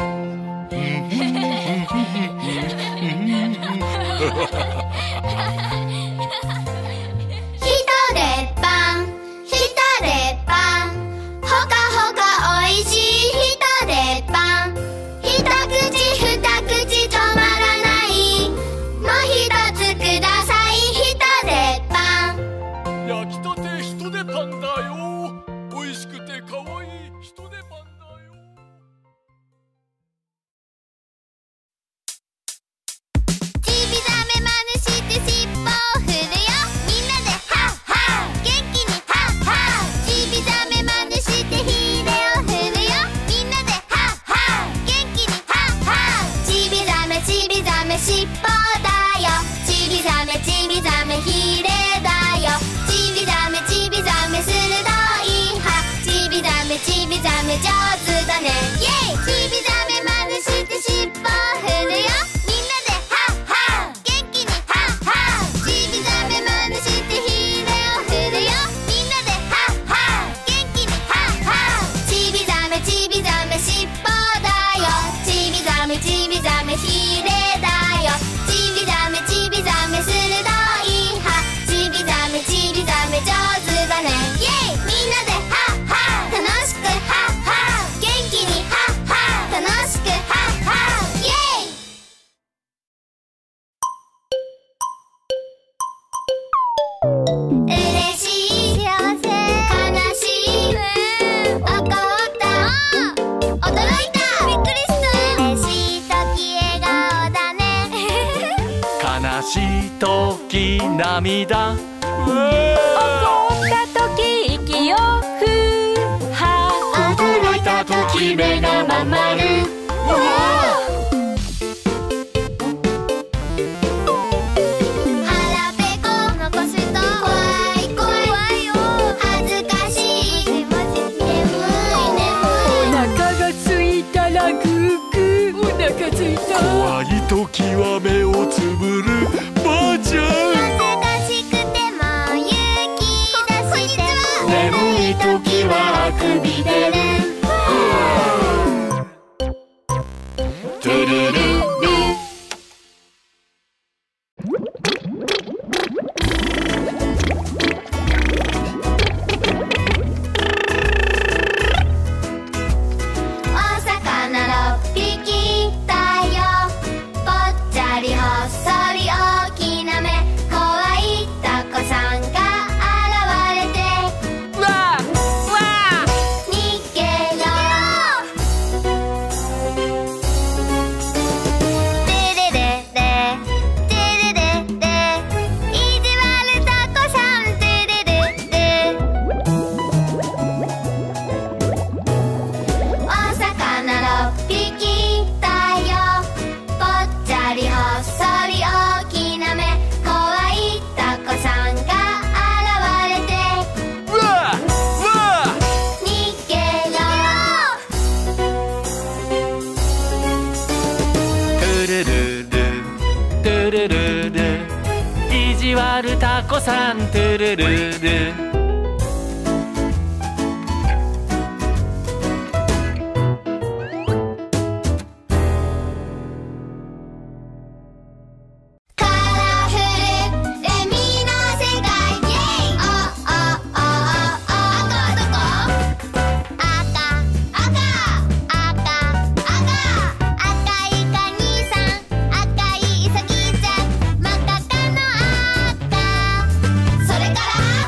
ひとでパンひとでパン、ほかほかおいしいひとでパン。一口二口止まらない、もう一つくださいひとでパン。 焼きたて人手パンだよ。美味しくて可愛い人手パンだよ。 ちびザメまねしてしとき涙怒った時息をふうは驚いた時目がまん丸。腹ペコ残すと怖い怖いよ。恥ずかしい。眠い眠お腹がついたらグーグー。お腹ついた。 怖い時は目をつぶるばあちゃん。 恥ずかしくても勇気出して。 眠い時はあくび出るトゥルルルお魚ろっぴきだよ。ぽっちゃりほっそり大きな目。怖いタコさんが現れてわあわあ。 逃げよう。テレレレテレレレ意地悪タコさんテレレレ。お魚ろっぴきだよ。ぽっちゃりほっそり大きな目。怖いタコさんが現れてわあわあ。 逃げよトゥルルルトゥルルル意地悪タコさんトゥルルルカラフル海の世界。イェイ。あああああ赤はどこ？赤赤赤赤赤いカニさん赤いウサギちゃん真っ赤っかの赤。それから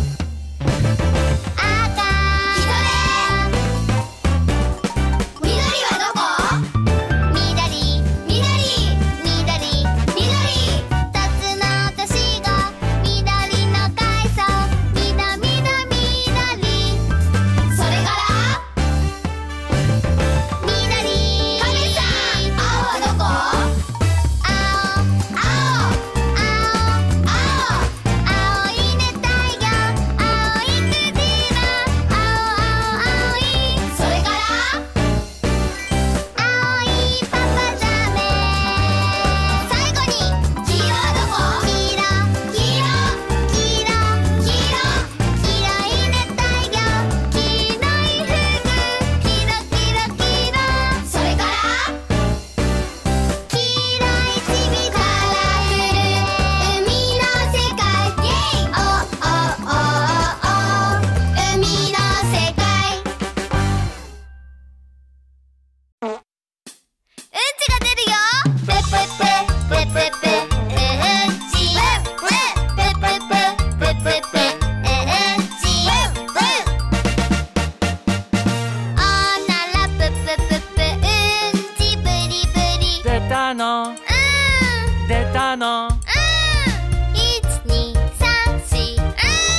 赤ひとれ。緑はどこ？緑緑緑緑タツノオトシゴ緑の海藻緑緑緑。それから緑カメさん。青はどこ？青青青青青い熱帯魚青いクジラ青青青い。それから青いパパザメ。最後に黄色はどこ？黄色黄色黄色黄色黄色い熱帯魚黄色いフグ黄色黄色黄色。それから黄色いチビ。カラフル海の世界。イェイ。おおおお海の世界。うんちが出るよ。ペペペペペペうんち。ペペペペペペペうんち。おならププププうんちブリブリ。 出たのうん出たのうんいちにさんしうん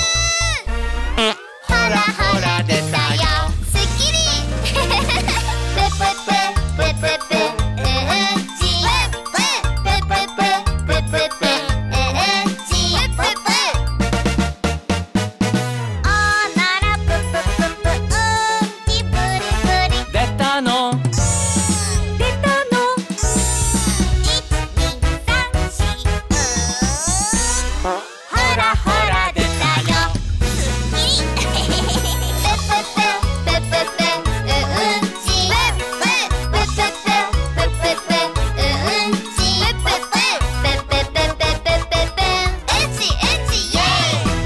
ほらほら出たよ。すっきり。ペペペペペペうんち。ペペペペペペうんち。おならププププうんちブリブリ。 出たの出たのいちにさんしうんほらほら出たよ。すっきり。ペペペペペペペうんち。ペペペペペペペうんち。ペペペペペペペペペペうんちうんちイェイ。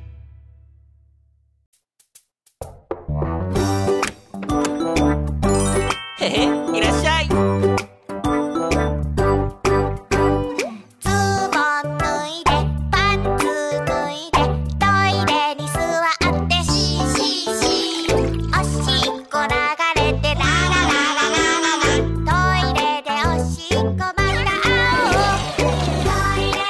へへいらっしゃい。 ズボン脱いでパンツ脱いでトイレに座ってシーシーシー。おしっこ流れてラララララララ。トイレでおしっこまた会おう。トイレ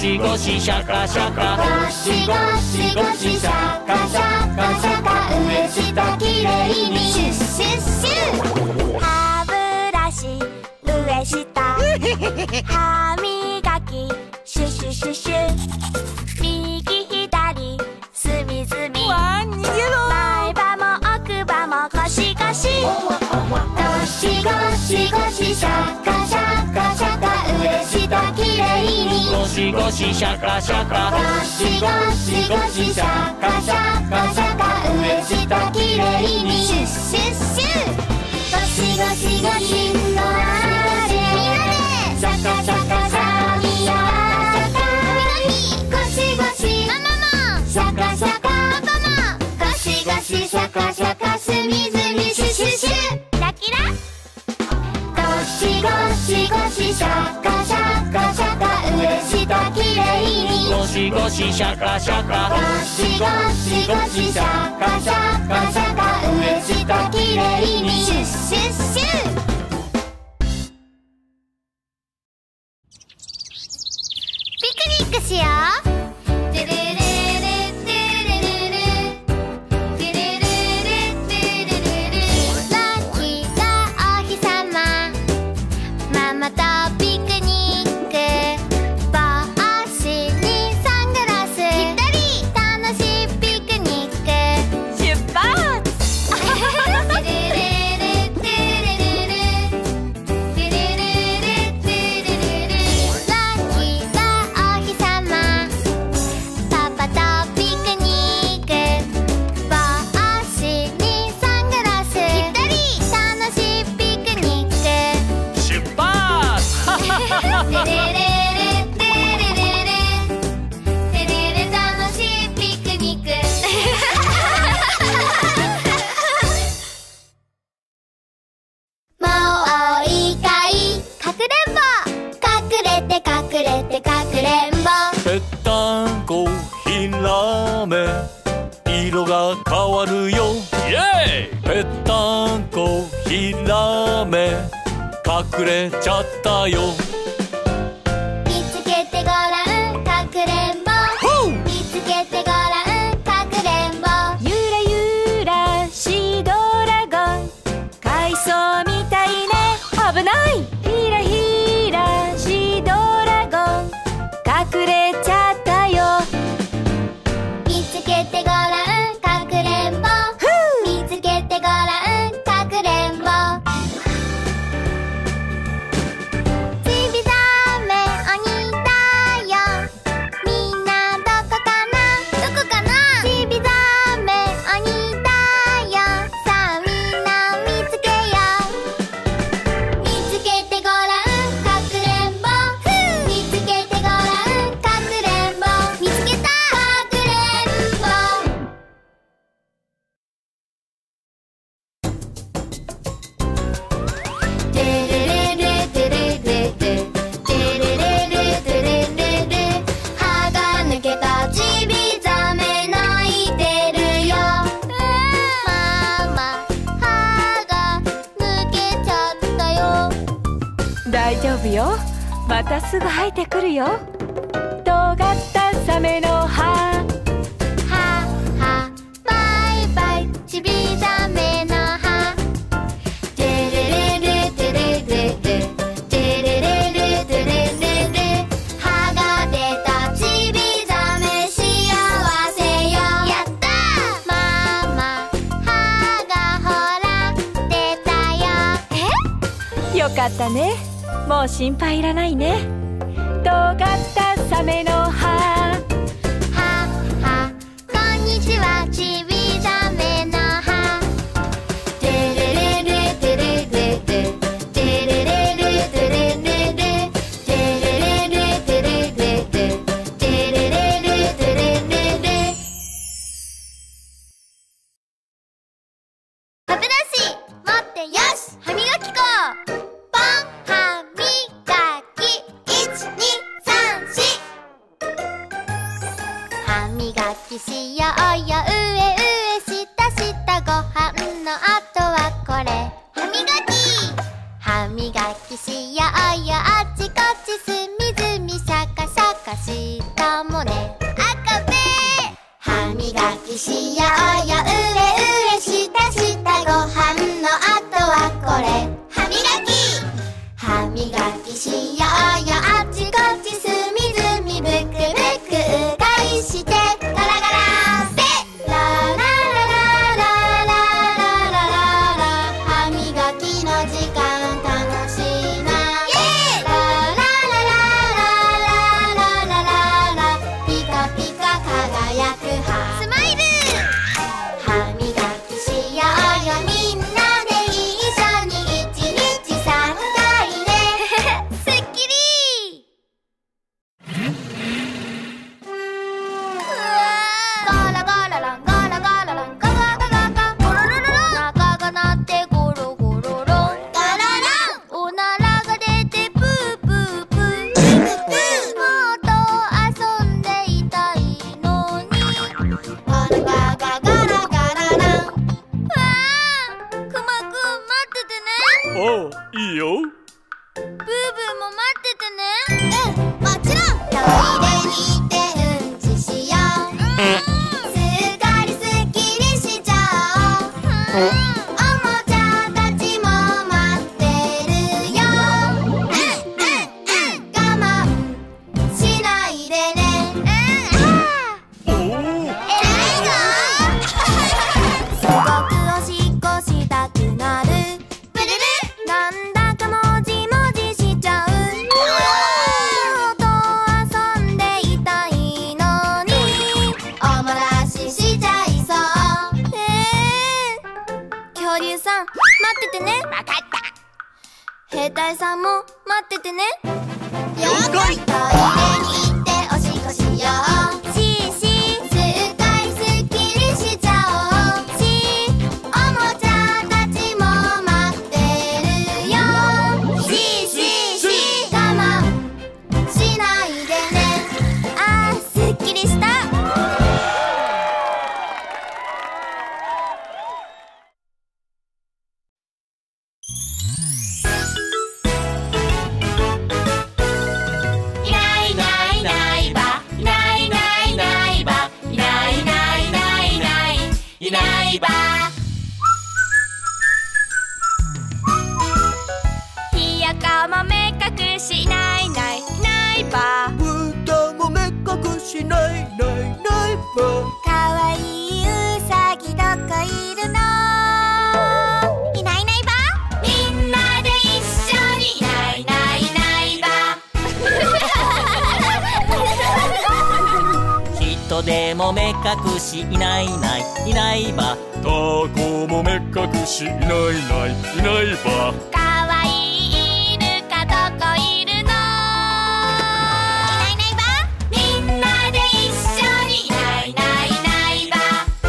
シゴシシャカシャカゴシゴシゴシシャカシャカシャカ上下きれいにシュッシュッシュ歯ブラシ上下歯磨きシュシュシュシュ右左隅々 わあ逃げろ。 前歯も奥歯もゴシゴシゴシゴシゴシシャカシャカシャカ上下きれいにゴシゴシシャカシャカゴシゴシゴシシャカシャカシャカ上下きれいにシュッシュッシュゴシゴシゴシのあれみんなでシャカシャカシャミヤゴシゴシママもシャカシャカパパもゴシゴシシャカシャカ隅々シュシュシュキラキラゴシゴシゴシシャカシャカシャカ上下きれいにゴシゴシシャカシャカゴシゴシゴシシャカシャカシャカ上下きれいにシュッシュッシュピクニックしようトゥルルルトゥルルルトゥルルルトゥルルルトゥルルルラッキーなお日さまママとピクニック帽子にサングラスぴったり楽しいピクニック出発。 トゥルルルトゥルルルトゥルルルトゥルルルトゥルルルトゥルルルラッキーなお日さまパパとピクニック帽子にサングラスぴったり楽しいピクニック出発トゥルルルトゥルルルトゥルルルトゥルル楽しいピクニックもう一回かくれんぼ隠れて隠れてかくれんぼぺったんこひらめ色が変わるよイエーイぺったんこひらめ隠れちゃったよ見つけてごらんかくれんぼ見つけてごらんかくれんぼゆらゆらシドラゴン海藻みたいね。危ない。ひらひらシドラゴン隠れちゃったよ。 見つけてごらんかくれんぼ見つけてごらんかくれんぼちびざめ鬼だよみんなどこかなどこかなちびざめ鬼だよさあみんな見つけよう見つけてごらんかくれんぼ見つけてごらんかくれんぼ見つけたかくれんぼトゥルルルトゥルルルトゥルルルトゥルルル歯が抜けたちびざめ泣いてるよママ歯が抜けちゃったよ大丈夫よ。またすぐ生えてくるよ。尖ったサメの歯。 ははバイバイちびざめの歯トゥルルルトゥルルルトゥルルルトゥルルル歯が出たちびざめ幸せよやったママ歯がほら出たよよかったね。もう心配いらないね。尖ったサメの歯。 ははこんにちはちびざめの歯トゥルルルトゥルルルトゥルルルトゥルルルトゥルルルトゥルルルトゥルルルトゥルルルトゥルルル歯ブラシ持ってよし歯磨き粉ポン歯磨きいちにさんし歯磨きしようよ上上下下ご飯の後はこれ歯磨き歯磨きしようよあちこち隅々シャカシャカし磨きしようよあっちこっち隅々ブクブクうがいしてガラガラでララララララララララ歯磨きの時間楽しいなラララララララララピカピカ輝く歯スマイル歯磨きしようよみんなで一緒にいちにちさんかいねすっきりガラガラランガラガラランガガガガガゴロロロロ中が鳴ってゴロゴロロンガラランおならが出てプープープープープーもっと遊んでいたいのにガラガガガラガラランわあくまくん待っててねああ、いいよ。 ブーブーも待っててねうん、もちろんトイレに行ってうんちしようすっかりすっきりしちゃおうおもちゃたちも待ってるようんうんうん我慢しないでねうんおお。 偉いぞすごくおしっこしたくなるブルルなんだかもじもじしちゃうもっと遊んでいたいのにおもらししちゃいそうえー恐竜さん待っててねわかった兵隊さんも待っててね了解トイレに行っておしっこしようしーしーすっかりすっきりしちゃおうしおもちゃたちも待ってるよしーしーしー我慢しないでねあーすっきりしたいないいないいないばいないいないいないばいないいないいないいないいないばひやかも目隠しいないいないいないば豚も目隠しないないないば。 かわいいうさぎどこいるのいないいないばみんなで一緒にいないいないいないば人でも目隠しいないいないいないばタコも目隠しいないいないいないば。 かわいい犬かどこいるのいないいないばみんなで一緒にいないいないいないば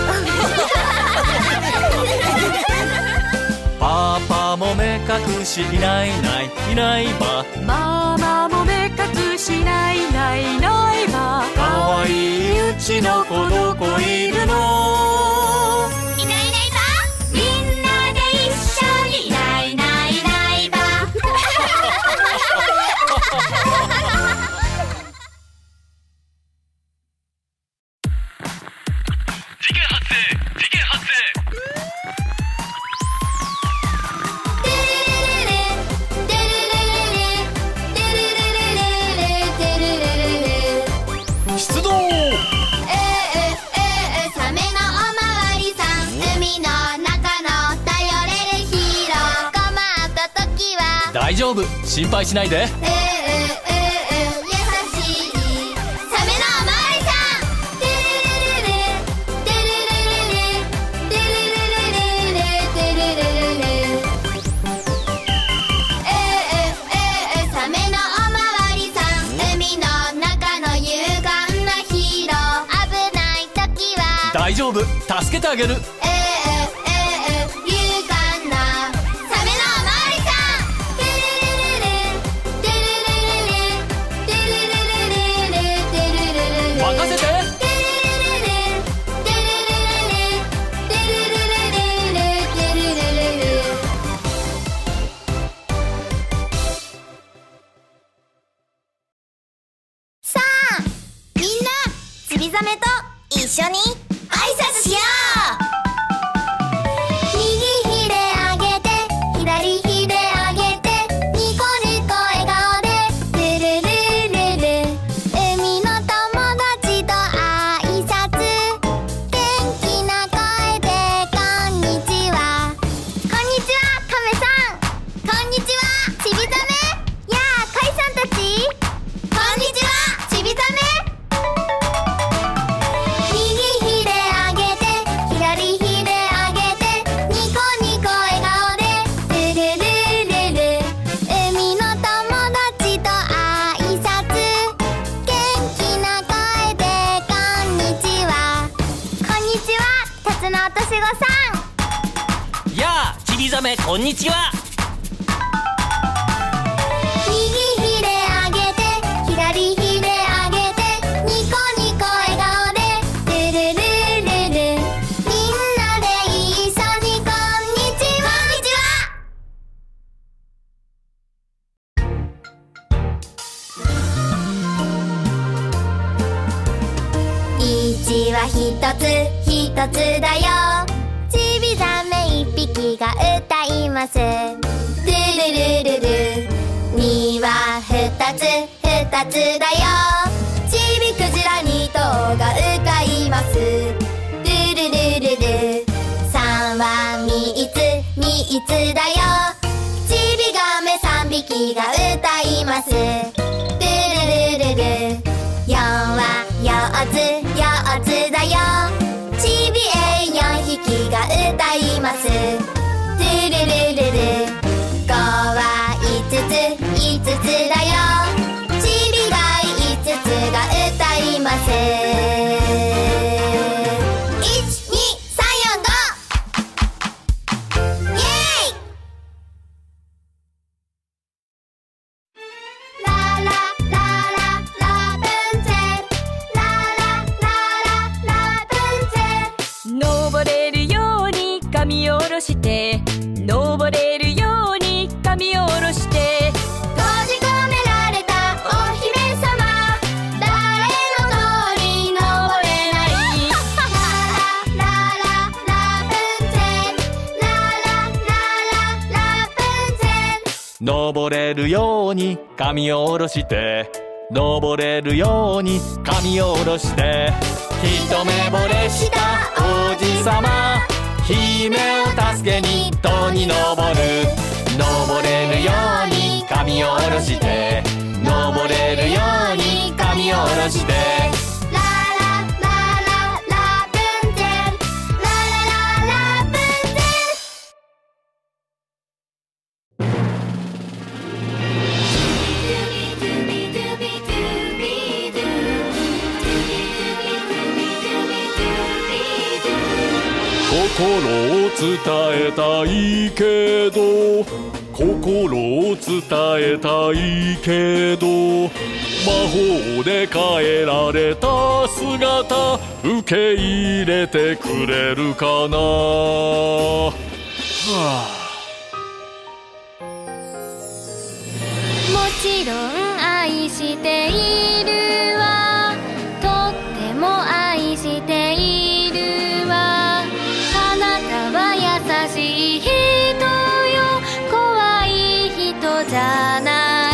パパも目隠しいないいないいないばママも目隠しないないないばかわいいうちの子どこいるのいないいないばみんなで一緒にいないいないいないば事件発生事件発生テレレレテレレレテレレレテレレレ出動。 えーええーサメのおまわりさん海の中の頼れるヒーロー困った時は大丈夫心配しないでえーえーえー優しいサメのおまわりさんテレレレレテレレレレテレレレレテレレレレえーえーえーサメのおまわりさん海の中の勇敢なヒーロー危ない時は大丈夫助けてあげるえーえーえー勇敢なサメのおまわりさんテレレレレテレレレレテレレレレテレレレレ任せてテレレレレテレレレレテレレレレテレレレレさあみんなちびザメと一緒に挨拶しよう右ひれ上げて左ひれ上げてニコニコこんにちは。 右ひれ上げて左ひれ上げてニコニコ笑顔でルルルルル、みんなで一緒にこんにちは。一はひとつひとつだよ。ちびざめ一匹が歌います。ルルルルル。にはふたつふたつだよ。ちびくじらにとが歌います。ルルルルル。さんはみっつみっつだよ。ちびがめさんびきが歌います。ルルルルル。よんはよっつよっつだよ。ちびえよんひきが歌います。ルルルルル。ごはいつついつつだよ。ちびがいつつが歌います。いちにさんよんご。イエーイ。ラララララプンツェル、ラララララプンツェル。 登れるように髪を下ろして、登れるように髪を下ろして、 閉じ込められたお姫様、誰の通り登れない。ララララプンツェル、ラララララプンツェル。 登れるように髪を下ろして、登れるように髪を下ろして、一目惚れした王子様、姫を助けに塔に登る。登れるように髪を下ろして、登れるように髪を下ろして、 ラララララプンツェル、ララララプンツェル。 心を伝えたいけど、心を伝えたいけど、魔法で変えられた姿、受け入れてくれるかな。はあ、 もちろん愛しているわ、とっても愛しているわ。あなたは優しい人よ、怖い人じゃない。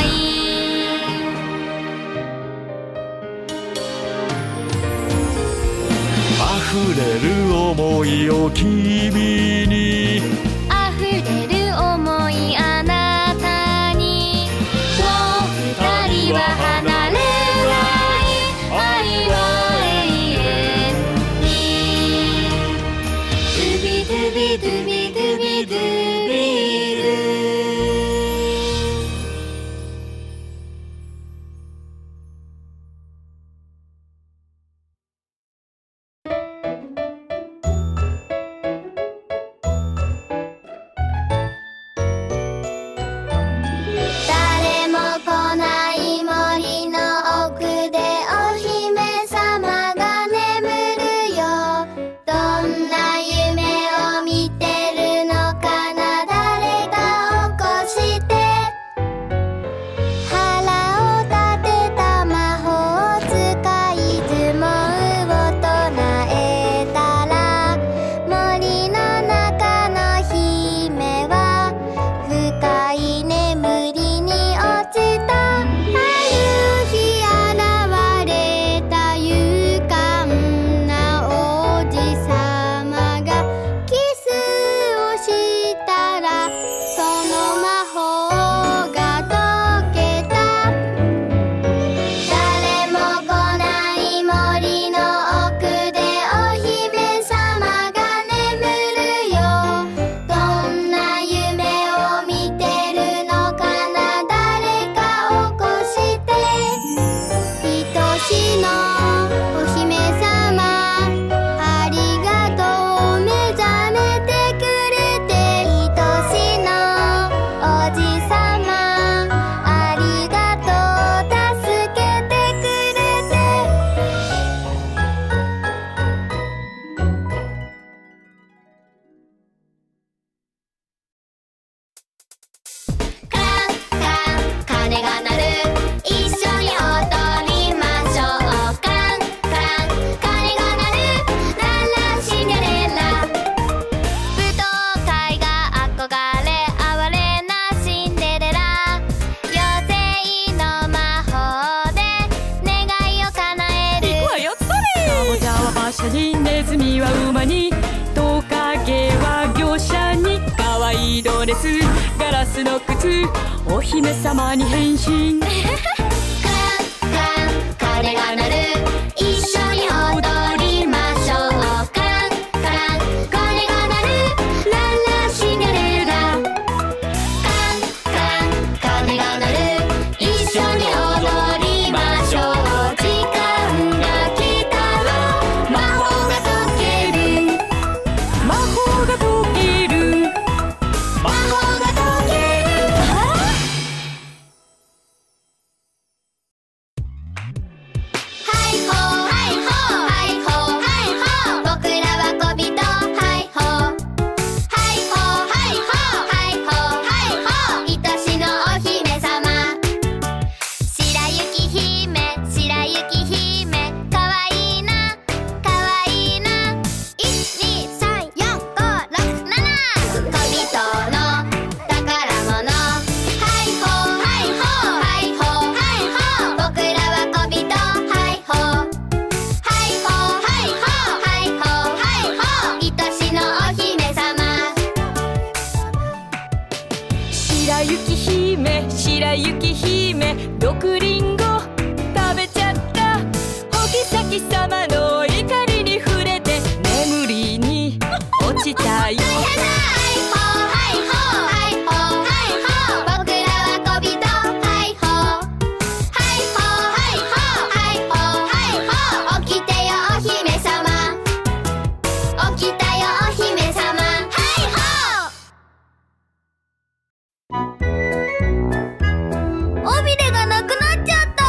溢れる想いを君に、 溢れる想いあなたに、もう二人は離れない、愛は永遠に。ドゥビドゥビドゥビドゥビドゥビドゥ。 つお姫様に変身。 カンカン鐘が鳴る、一緒に踊りましょう。カンカン鐘が鳴る、ララシンデレラ。カンカン鐘が鳴る、一緒に踊りましょう。時間が来たら魔法が解ける。 魔法が解ける。 魔法が解ける。はいほーはいほーはいほーはいほー、僕らは小人。はいほーはいほーはいほーはいほーはいほー、愛しのお姫様。白雪姫白雪姫、かわいいなかわいいな。いちにさんよんごろくなな、小人の宝物。はいほーはいほーはいほーはいほー、僕らは小人。はいほーはいほーはいほーはいほーはいほー、愛しのお姫様。 白雪姫白雪姫、毒リンゴ食べちゃった。お妃様の怒りに触れて眠りに落ちたよ。 はいほーはいほーはいほーはいほー、僕らは小人。はいほーはいほーはいほーはいほーはいほー、起きてよお姫様。起きたよお姫様。はいほー。尾びれがなくなっちゃった。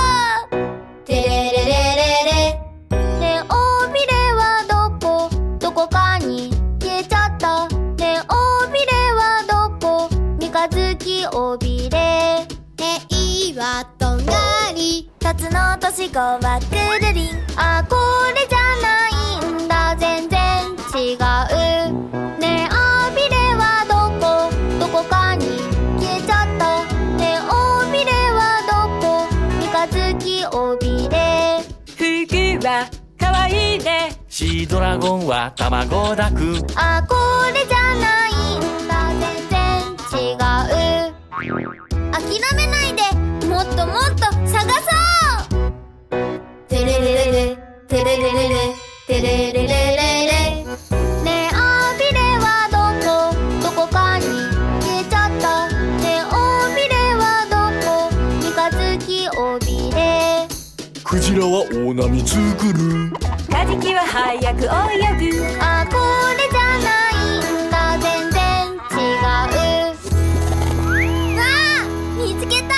てれれれれれ。ねえ尾びれはどこ、どこかに消えちゃった。ねえ尾びれはどこ、三日月尾びれ。ねえ岩とがり、タツノオトシゴはくるりん。あ、これじゃないんだ、全然違う。ねえ尾びれはどこ、どこかに消えちゃった。ねえ尾びれはどこ、三日月尾びれ。 服はかわいいね。 シードラゴンは卵を抱く。 あ、これじゃないんだ、全然違う。諦めないで、もっともっと探そう。てれれれれてれれれれてれれれれれ。ねえ尾びれはどこ、どこかに消えちゃった。ねえ尾びれはどこ、三日月尾びれ。 クジラは大波作る。 カジキは早く泳ぐ。 あ、これじゃないんだ、全然違う。わあ、見つけた。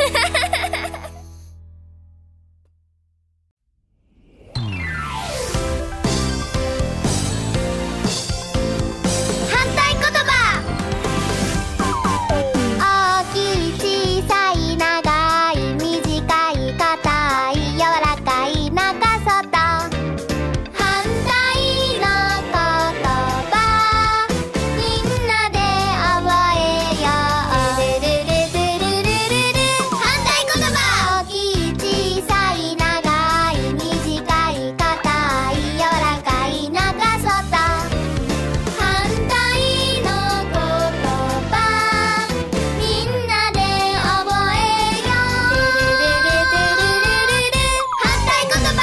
反対言葉。大きい小さい長い短い硬い柔らかい長さだ。反対の言葉、みんなで覚えよう。ルルルルルルルル。反対言葉。大きい小さい長い短い硬い柔らかい長さだ。反対の言葉、みんなで覚えよう。ルルルルルルル。反対言葉。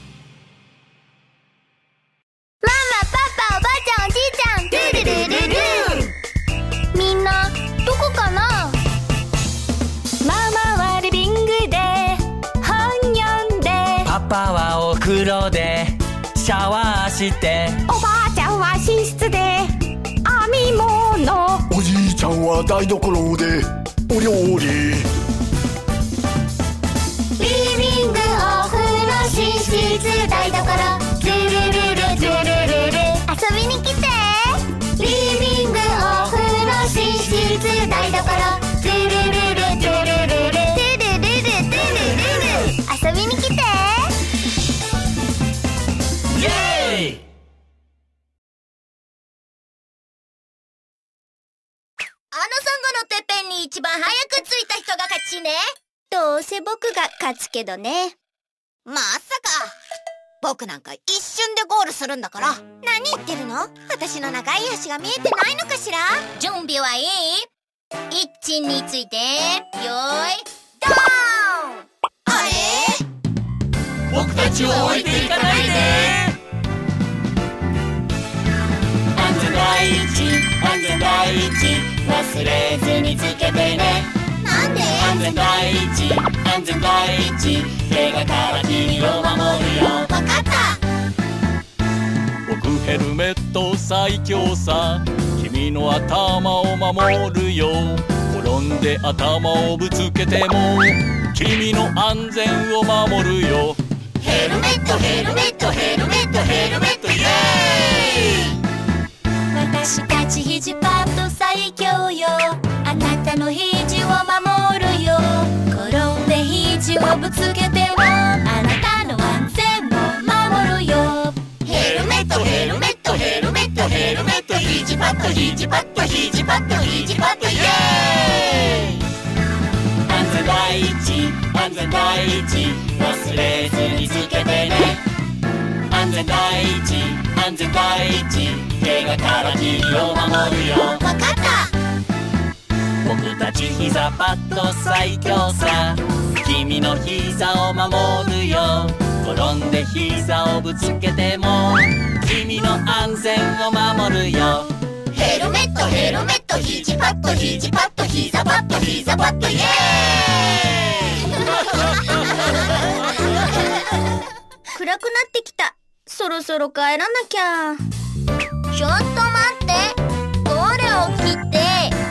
ママ、パパ、おばあちゃん、おじいちゃん、ルルルルル。みんなどこかな。 ママはリビングで本読んで、 パパはお風呂でシャワーして。 おばあちゃんは寝室で編み物。 おじいちゃんは台所でお料理。 リビング、お風呂、寝室、台所、ルルルルルルルル。遊びに来て。リビング、お風呂、寝室、台所、ルルルルルルルルルルルルルルル。遊びに来て。 イエーイ。 あのサンゴのてっぺんに一番早く着いた人が勝ちね。どうせ僕が勝つけどね。まさか。僕なんか一瞬でゴールするんだから。何言ってるの？私の長い足が見えてないのかしら？準備はいい？ 一鎮についてよーいドーン。あれ僕たちを置いていかないで。安全第一、安全第一、忘れずにつけてね。 なんで？ 安全第一、安全第一、怪我から君を守るよ。 わかった。 僕ヘルメット最強さ、君の頭を守るよ。転んで頭をぶつけても君の安全を守るよ。 ヘルメットヘルメットヘルメットヘルメットイエーイ。私たちヒジパッド最強よ。あなたの肘を守るよ。転んで肘をぶつけてもあなたの安全も守るよ。ヘルメットヘルメットヘルメットヘルメットヒジパッドヒジパッドヒジパッドヒジパッドイエーイ。 安全第一、安全第一、忘れずにつけてね。安全第一、安全第一、怪我から君を守るよ。 わかった。 僕たち膝パッド最強さ、君の膝を守るよ。転んで膝をぶつけても君の安全を守るよ。 ヘルメットヘルメットヒジパッドヒジパッド膝パッド膝パッドイエーイ。暗くなってきた。そろそろ帰らなきゃ。ちょっと待って。これを着て。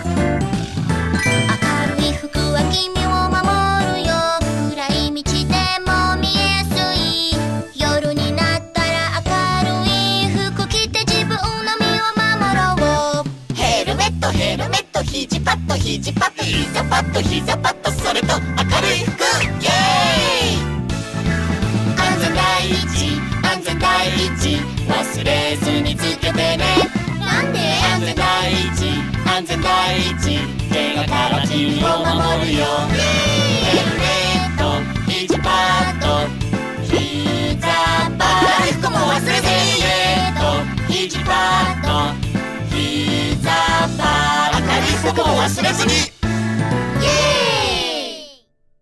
明るい服は君を守るよ。暗い道でも見えやすい。夜になったら明るい服着て自分の身を守ろう。ヘルメットヘルメットヒジパッドヒジパッド膝パッド膝パッド、それと明るい服イエーイ。安全第一、安全第一、忘れずにつけてね。なんで？ 安全第一、安全第一、怪我から君を守るよ。ヘルメット、ヒジパッド、膝パッド、 服も忘れずに。 ヘルメット、ヒジパッド、膝パッド、 明るい服も忘れずに。イエーイ。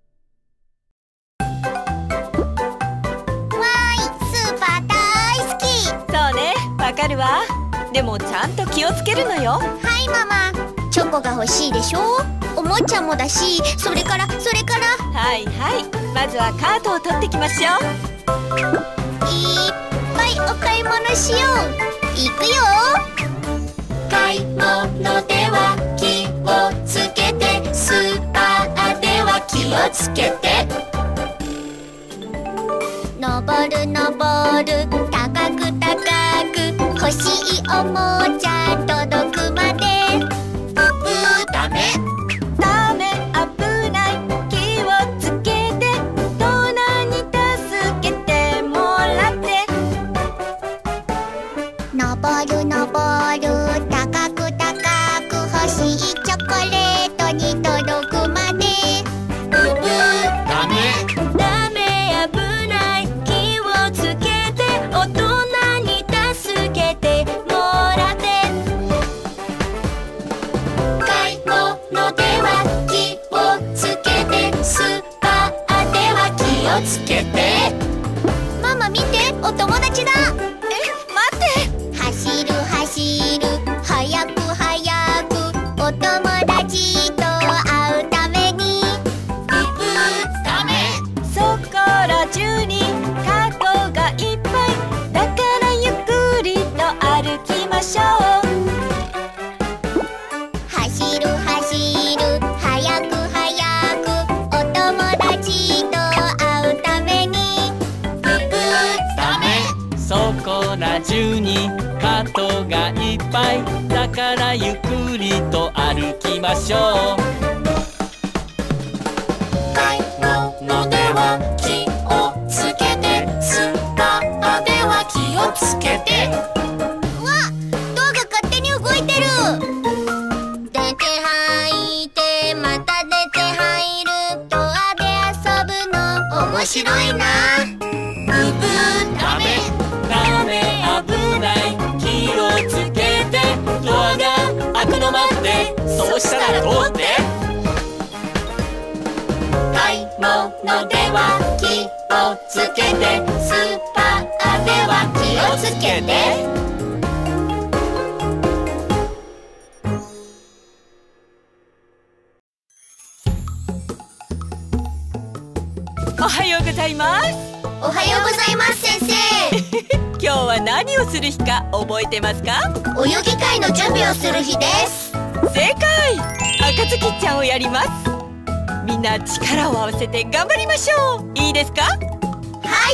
わーい、スーパー大好き。 そうね、わかるわ。でもちゃんと気をつけるのよ。 はいママ。チョコが欲しいでしょ。おもちゃもだし、それからそれからはいはい、まずはカートを取ってきましょう。 いっぱいお買い物しよう。いくよ。買い物では気をつけて、スーパーでは気をつけて。のぼるのぼる、高く高く、欲しいおもちゃ届くまで。ブブーダメダメ、危ない、気をつけて、大人に助けてもらって。 のぼるのぼる、高く高く、欲しいチョコレートに届くまで。ブブーダメダメ、危ない、気をつけて、大人に助けてもらって。 買い物では気をつけて、スーパーでは気をつけて。ママ見て、お友達だ。 え、待って。 走る走る、早く早く、お友達と会うために。ブブーダメそこら中にカートがいっぱい、だからゆっくりと歩きましょう。 走る走る、早く早く、お友達と会うために。ブブーダメそこら中にカートがいっぱい、だからゆっくりと歩きましょう。 買い物では気をつけて、スーパーでは気をつけて。うわ、ドアが勝手に動いてる。出て入ってまた出て入る、ドアで遊ぶの面白いな。ブブーダメダメ危ない、気をつけて、ドアが泣くの待って、そうしたらどうって。買い物では気をつけて、スーパーでは気をつけて。 おはようございます。 おはようございます、先生。 今日は何をする日か覚えてますか？ 泳ぎ会の準備をする日です。 正解。赤ずきんちゃんをやります。みんな力を合わせて頑張りましょう。いいですか？ はい、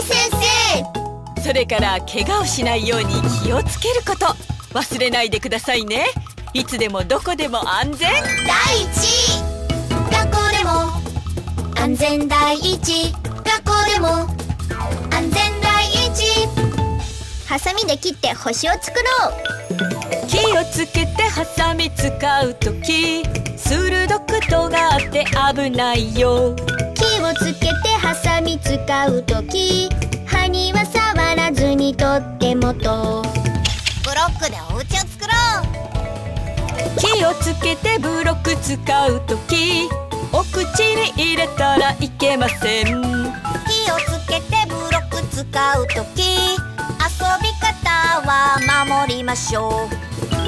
先生。 それから怪我をしないように気をつけること忘れないでくださいね。いつでもどこでも安全第一。学校でも安全第一。学校でも安全第一。ハサミで切って星を作ろう。 気をつけてハサミ使うとき、鋭く尖って危ないよ。 気をつけてハサミ使うとき、歯には触らずにとってもと。ブロックでお家を作ろう。 気をつけてブロック使うとき、お口に入れたらいけません。 気をつけてブロック使うとき、遊び方は守りましょう。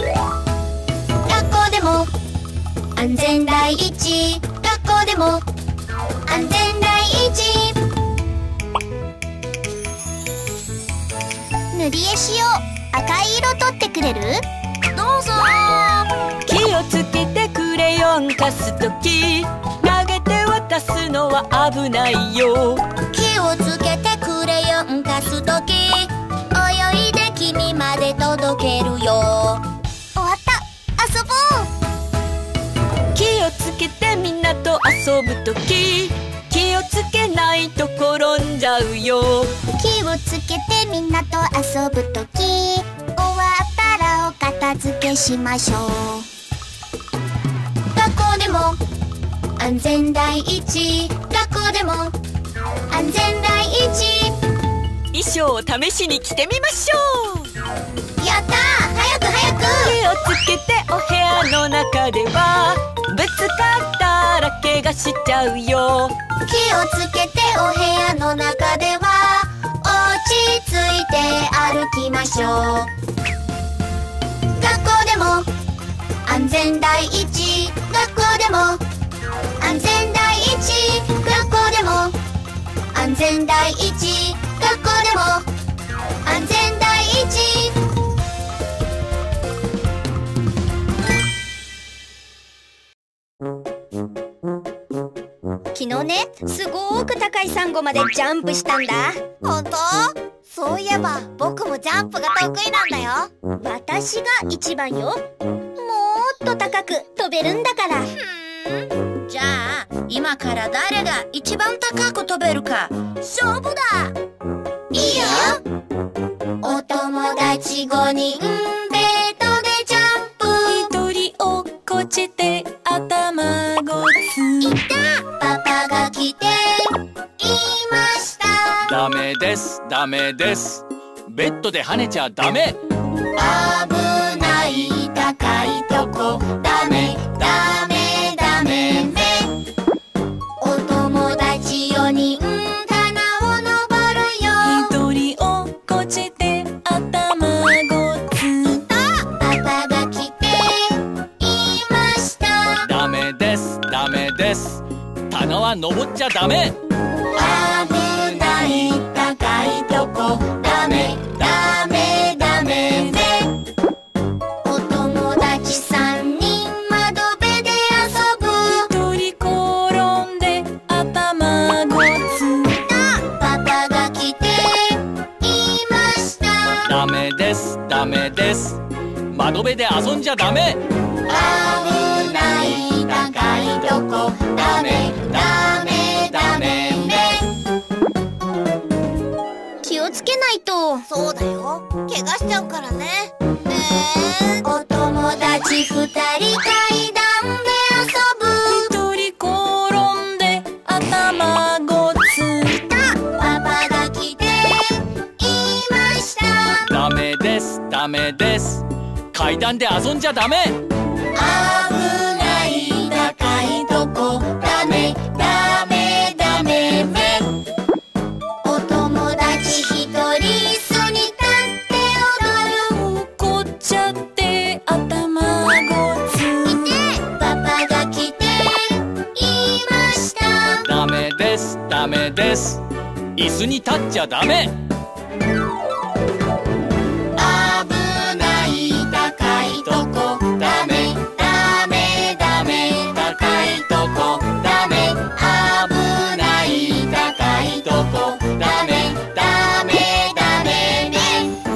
学校でも安全第一。学校でも安全第一。塗り絵しよう。赤い色取ってくれる？どうぞ。 気をつけてクレヨン貸すとき、投げて渡すのは危ないよ。 気をつけてクレヨン貸すとき、泳いで君まで届けるよ。終わった。遊ぼう。 気をつけてみんなと遊ぶとき、気をつけないと転んじゃうよ。 気をつけてみんなと遊ぶとき、終わったらお片付けしましょう。学校でも安全第一。学校でも安全第一。 衣装を試しに着てみましょう。 やったー。早く早く。 気をつけてお部屋の中では、ぶつかったら怪我しちゃうよ。 気をつけてお部屋の中では、落ち着いて歩きましょう。学校でも安全第一。学校でも安全第一。学校でも安全第一。学校でも安全第一。昨日ね、すごーく高いサンゴまでジャンプしたんだ。本当？そういえば僕もジャンプが得意なんだよ。私が一番よ。もーっと高く飛べるんだから。ふん。じゃあ今から誰が一番高く飛べるか勝負だ。いいよ。お友達ごにんベッドでジャンプ。 一人落っこちて頭ごつ。 いた。パパが来ていました。 ダメですダメです、ベッドで跳ねちゃダメ。 危ない高いとこダメダメダメね。お友達よにん棚を登るよ。 一人落っこちて頭ごつ。 いた。パパが来ていました。 ダメですダメです、棚は登っちゃダメ。 危ない高いとこダメダメダメね。お友達さんにん窓辺で遊ぶ。 一人転んで頭ごつ。 パパが来ていました。 ダメですダメです、窓辺で遊んじゃダメ。 危ない高いとこダメダメダメね。気をつけないと。そうだよ。怪我しちゃうからね。えー、お友達ふたり階段で遊ぶ。 一人転んで頭ごつ。 パパが来ていました。 ダメですダメです、階段で遊んじゃダメ。 危です、ダメです。椅子に立っちゃダメ。 危ない高いとこダメダメダメ高いとこダメ危ない高いとこダメダメダメね。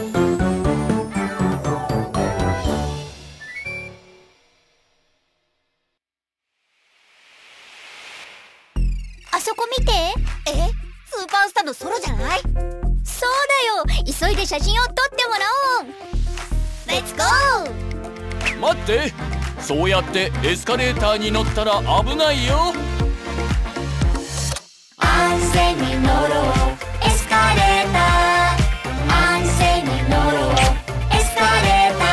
あそこ見て。え、スーパースターのソロじゃない？そうだよ、急いで写真を撮ってもらおう。レッツゴー。 待って、そうやってエスカレーターに乗ったら危ないよ。 安全に乗ろうエスカレーター、安全に乗ろうエスカレー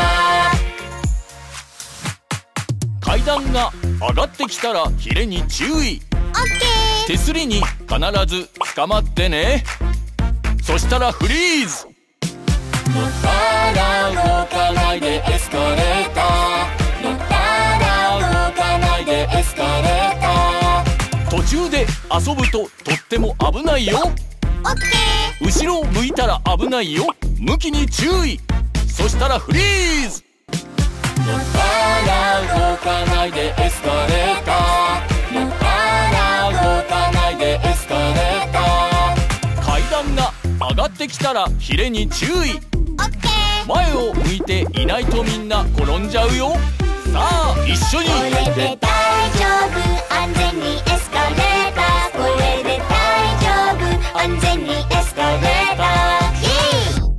ター。 階段が上がってきたらヒレに注意。 オッケー。 手すりに必ず捕まってね。そしたらフリーズ。乗ったら動かないでエスカレーター、乗ったら動かないでエスカレーター。途中で遊ぶととっても危ないよ。 オッケー。 後ろを向いたら危ないよ。向きに注意。そしたらフリーズ。乗ったら動かないでエスカレーター、乗ったら動かないでエスカレーター。階段が上がってきたらヒレに注意。 オッケー。 前を向いていないとみんな転んじゃうよ。さあ一緒に。 これで大丈夫安全にエスカレーター、これで大丈夫安全にエスカレーター。イエーイ。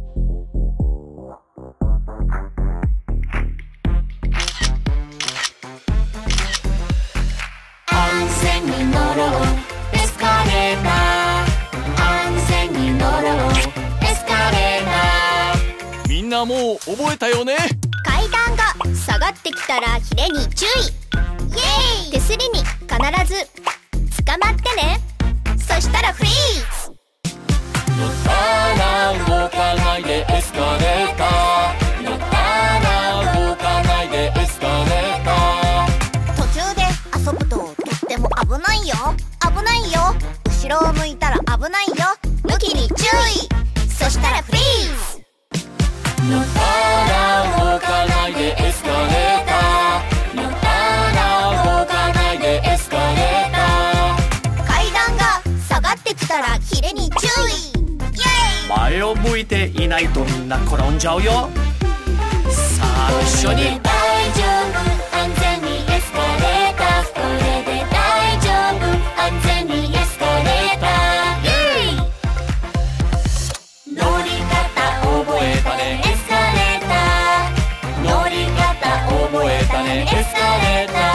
安全に乗ろうエスカレーター、安全に乗ろうエスカレーター。 みんなもう覚えたよね。 階段が下がってきたらヒレに注意。イエーイ。手すりに必ず捕まってね。そしたらフリーズ。 乗ったら動かないでエスカレーター、乗ったら動かないでエスカレーター。 途中で遊ぶととっても危ないよ。危ないよ。後ろを向いたら危ないよ。向きに注意。そしたらフリーズ。 乗ったら動かないでエスカレーター、乗ったら動かないでエスカレーター。 階段が下がってきたらヒレに注意。イエーイ。 前を向いていないとみんな転んじゃうよ。さあ一緒に。 大丈夫安全にエスカレーター、これで大丈夫安全にエスカレーター。イエーイ。乗り方覚えたねエスカレーター、乗り方覚えたねエスカレータ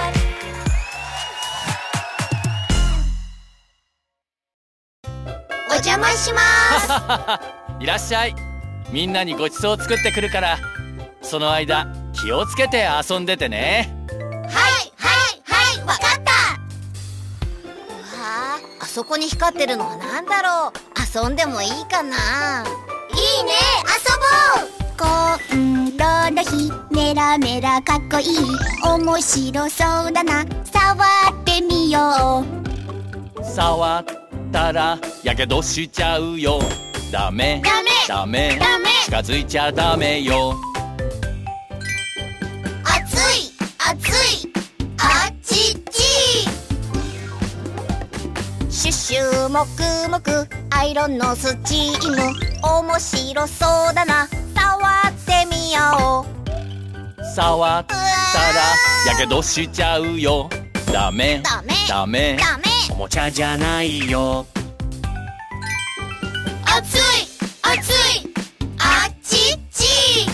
ー。お邪魔します。 いらっしゃい。みんなにごちそう作ってくるから、その間気をつけて遊んでてね。 はいはいはい、わかった。うわあ、あそこに光ってるのはなんだろう。遊んでもいいかな。いいね、遊ぼう。今度の日メラメラかっこいい、面白そうだな、触ってみよう。 触ったらやけどしちゃうよ。ダメダメダメダメ、 近づいちゃダメよ。 熱い熱いあっちっち。シュッシュもくもくアイロンのスチーム、面白そうだな、触ってみよう。 触ったらやけどしちゃうよ。ダメダメダメダメ、 おもちゃじゃないよ。 熱い熱いあっちっち。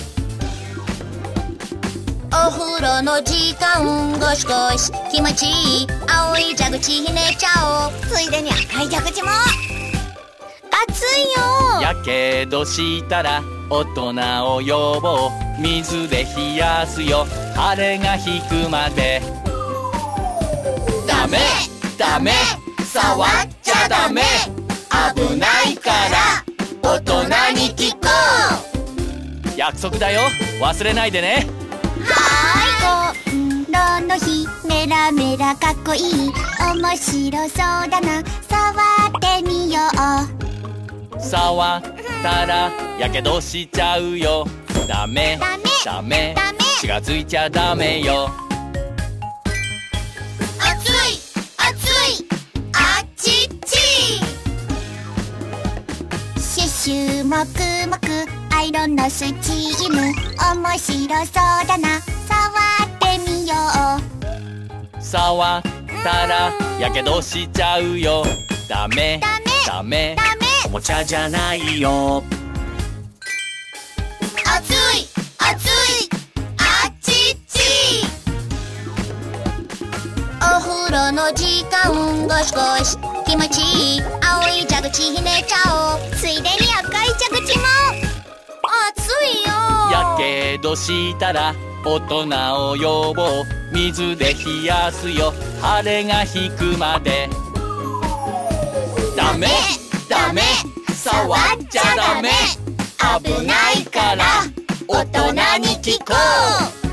お風呂の時間ゴシゴシ気持ちいい、青い蛇口ひねっちゃおう。ついでに赤い蛇口も。熱いよ。 やけどしたら大人を呼ぼう。水で冷やすよ、あれが引くまで。ダメダメ触っちゃダメ、危ないから大人に聞こう。約束だよ、忘れないでね。 はーい。今度の日メラメラかっこいい、面白そうだな、触触ったらやけどしちゃうよ。ダメダメダメダメ近づいちゃダメよ。 熱い熱いあっちっち。シュッシュもくもくアイロンのスチーム面白そうだな。触ってみよう。 触ったらやけどしちゃうよ。ダメダメダメダメおもちゃじゃないよ。 熱い熱いあっちっち。お風呂の時間ゴシゴシ気持ちいい青い蛇口ひねっちゃおう。ついでに赤い蛇口も熱いよ。 やけどしたら大人を呼ぼう。水で冷やすよ腫れが引くまで。ダメダメ触っちゃダメ危ないから大人に聞こう。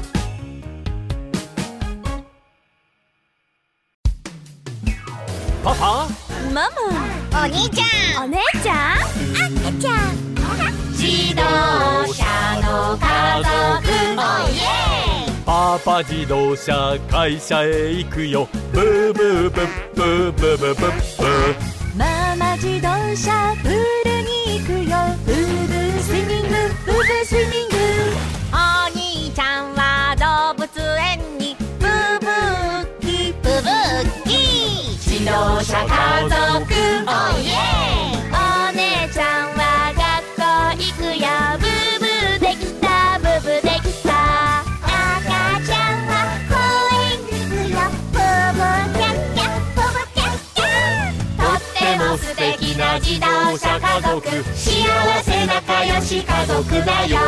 パパママお兄ちゃんお姉ちゃん赤ちゃん自動車の家族おいえパパ自動車会社へ行くよ。ブーブーブッブーブーブーブッブー。 ママ自動車プールに行くよ。ブーブースイミングブーブースイミング。お兄ちゃんは動物園にブーブーキブーブーキ。自動車家族おいえお姉ちゃんは学校行くよ。ブーブーできたブーブーできた。 赤ちゃんは公園に行くよ。ブーブーキャッキャッブーブーキャッキャッ。 とっても素敵な自動車家族。幸せ仲良し家族だよ。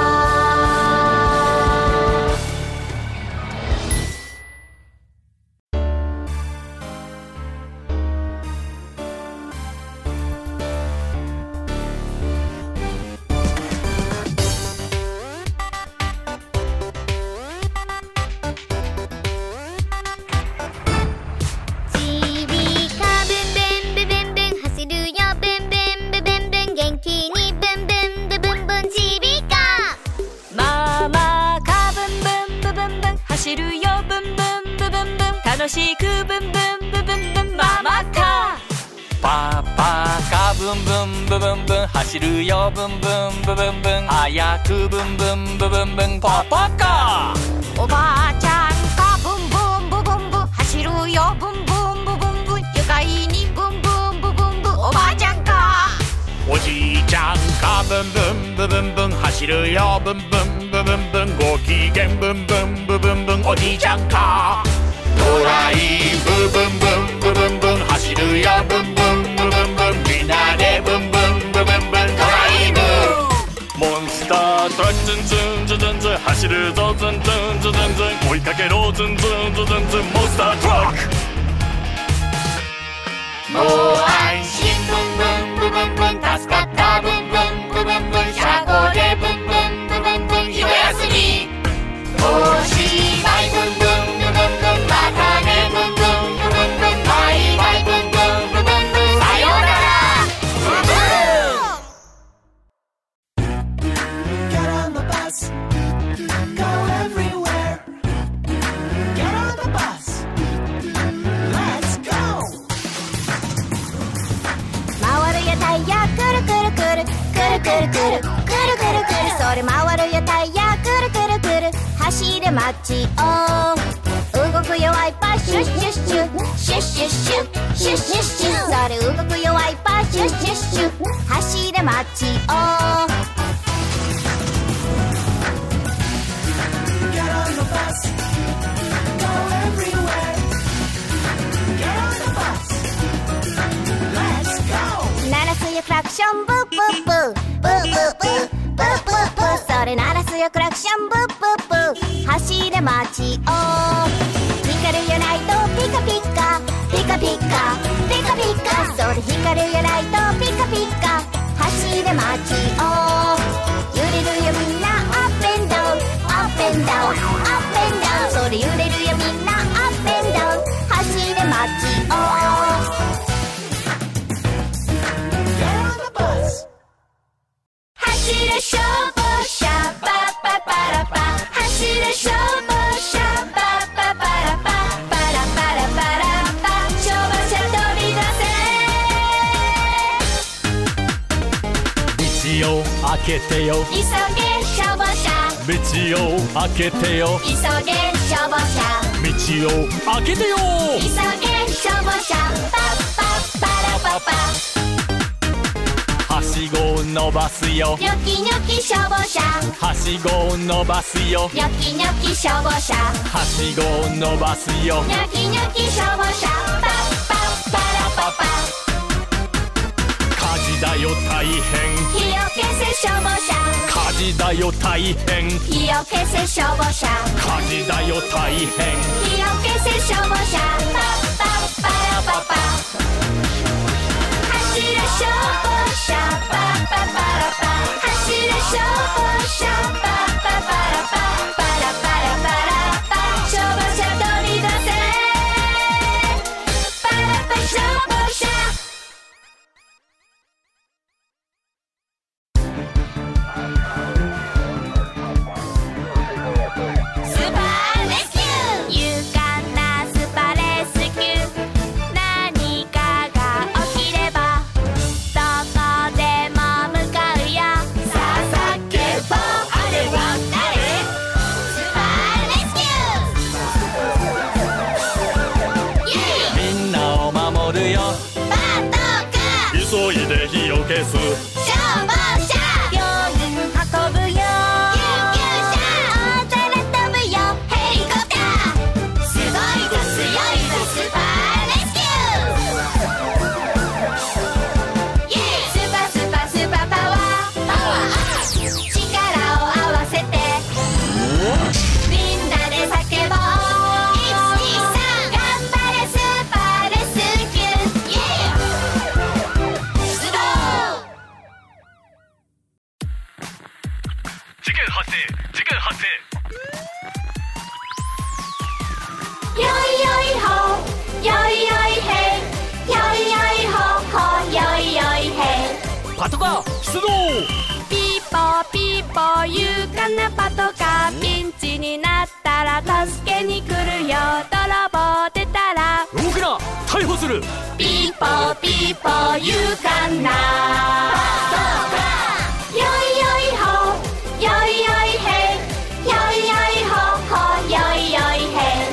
ちびかブンブンブブンブン走るよ。ブンブンブブンブン元気にブンブンブブンブンちびか。 ママカブンブンブブンブン走るよ。ブンブンブブンブン楽しくブンブンブブンブンママか。 パパカブンブンブブンブン走るよ。ブンブンブブンブン早くブンブンブブンブンパパか。 おばあちゃんかブンブンブブンブン走るよ。ブンブンブブンブン愉快にブンブンブブンブンおばあちゃんか。 おじいちゃんかブンブンブブンブン走るよ。ブンブンブブンブンご機嫌ブンブンブブンブンおじいちゃんか。ドライブブンブンブブンブン走るよ。ブンブンブブンブンみんなでブンブンブブンブンドライブ。モンスタートラックズンズンズンズンズン走るぞ。ズンズンズンズンズン追いかけろ。ズンズンズンズンズンモンスタートラック。 もう安心ブンブンブブンブン助かったブンブンブブンブン車庫でブンブンブブンブン一休み。おしまいブンブンブブンブンまたねブンブンブブンブンバイバイブンブンブブンブンさようならブンブン。 Get on the bus, go everywhere. Get on the bus, let's go. 回るよタイヤくるくるくるくるくるくるくるくるくるそれ回るよタイヤくるくるくる走れ街を動くよワイパーシュッシュッシュシュッシュッシュシュッシュッシュそれ動くよワイパーシュッシュッシュ走れ街を Get on the bus, go everywhere. Get on the bus, let's go. 鳴らすよクラクションブーブーブーブーブーブーブーブーブーそれ鳴らすよクラクションブーブーブー走れ街を光るよライトピカピカピカピカピカピカそれ光るよライトピカピカ走れ街を揺れるよみんなアップエンダウンアップエンダウンアップエンダウンそれ揺れるよみんなアップエンダウン走れ街を Get on the bus, 走れ消防車パッパパラパ走れ消防車パッパパラパパラパラパラパ消防車飛び出せ道を開けてよ急げ消防車道を開けてよ急げ消防車道を開けてよ急げ消防車パッパッパラパパはしごを伸ばすよニョキニョキ消防車はしごを伸ばすよニョキニョキ消防車はしごを伸ばすよニョキニョキ消防車パッパッパラパパ火事だよ大変火を消せ消防車火事だよ大変火を消せ消防車火事だよ大変火を消せ消防車パッパッパラパパ走れ消防車パッパパラパ走れ消防車パッパパラパパラパラパラパ消防車飛び出せパラパ消防車スパーレスキュー勇敢なスパレスキュー何かが起きればどこでも向かうよさあ叫ぼうあれは誰スパーレスキューイエイみんなを守るよパトカー急いで火を消す消防車病院運ぶよ救急車大空飛ぶよヘリコプターすごいぞ強いぞスパーレスキューイエイスパスパスパパワーパワー力を合わせてみんなで叫ぼういちにさん頑張れスパーレスキューイエイ出動事件発生事件発生よいよいほよいよいへいよいよいほほよいよいへパトカー出動ピーポーピーポー勇敢なパトカーピンチになったら助けに来るよ泥棒出たら動くな逮捕するピーポーピーポー勇敢なパトカーよいよいほよいよいへよいよいほほよいよいへ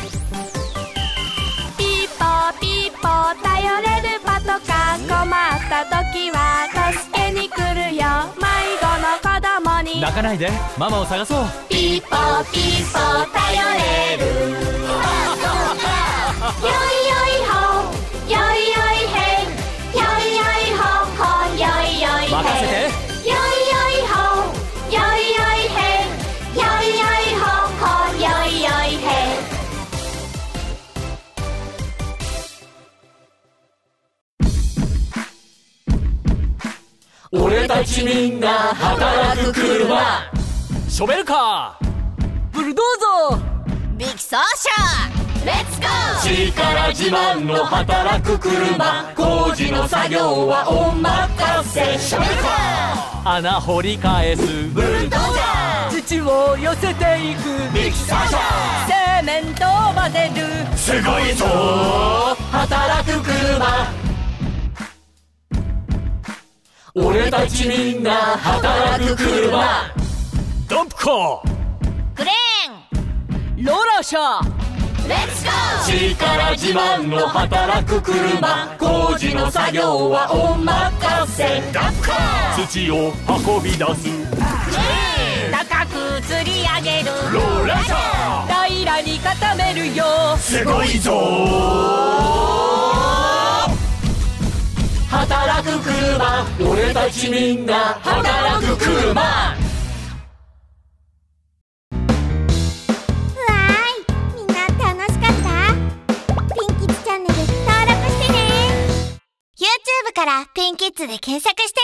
ピーポーピーポー頼れるパトカー困った時は助けに来るよ迷子の子供に泣かないでママを探そうピーポーピーポー頼れるパトカーよいよいほよいよいへよいよいほほよいよいへ任せてよいよいほよいよいへよいよいほほよいよいへ俺たちみんな働く車ショベルカーブルドーザービキソーシャレッツゴー力自慢の働く車工事の作業はお任せショベルカー穴掘り返すブルドーザー土を寄せていくミキサー車セメントを混ぜるすごいぞ働く車俺たちみんな働く車ダンプカークレーンローラー車レッツゴー力自慢の働く車工事の作業はお任せダンプカー土を運び出す高く吊り上げるローラー車平らに固めるよすごいぞ働く車俺たちみんな働く車わーいみんな楽しかった？ピンキッズチャンネル登録してね。 YouTube からピンキッズで検索して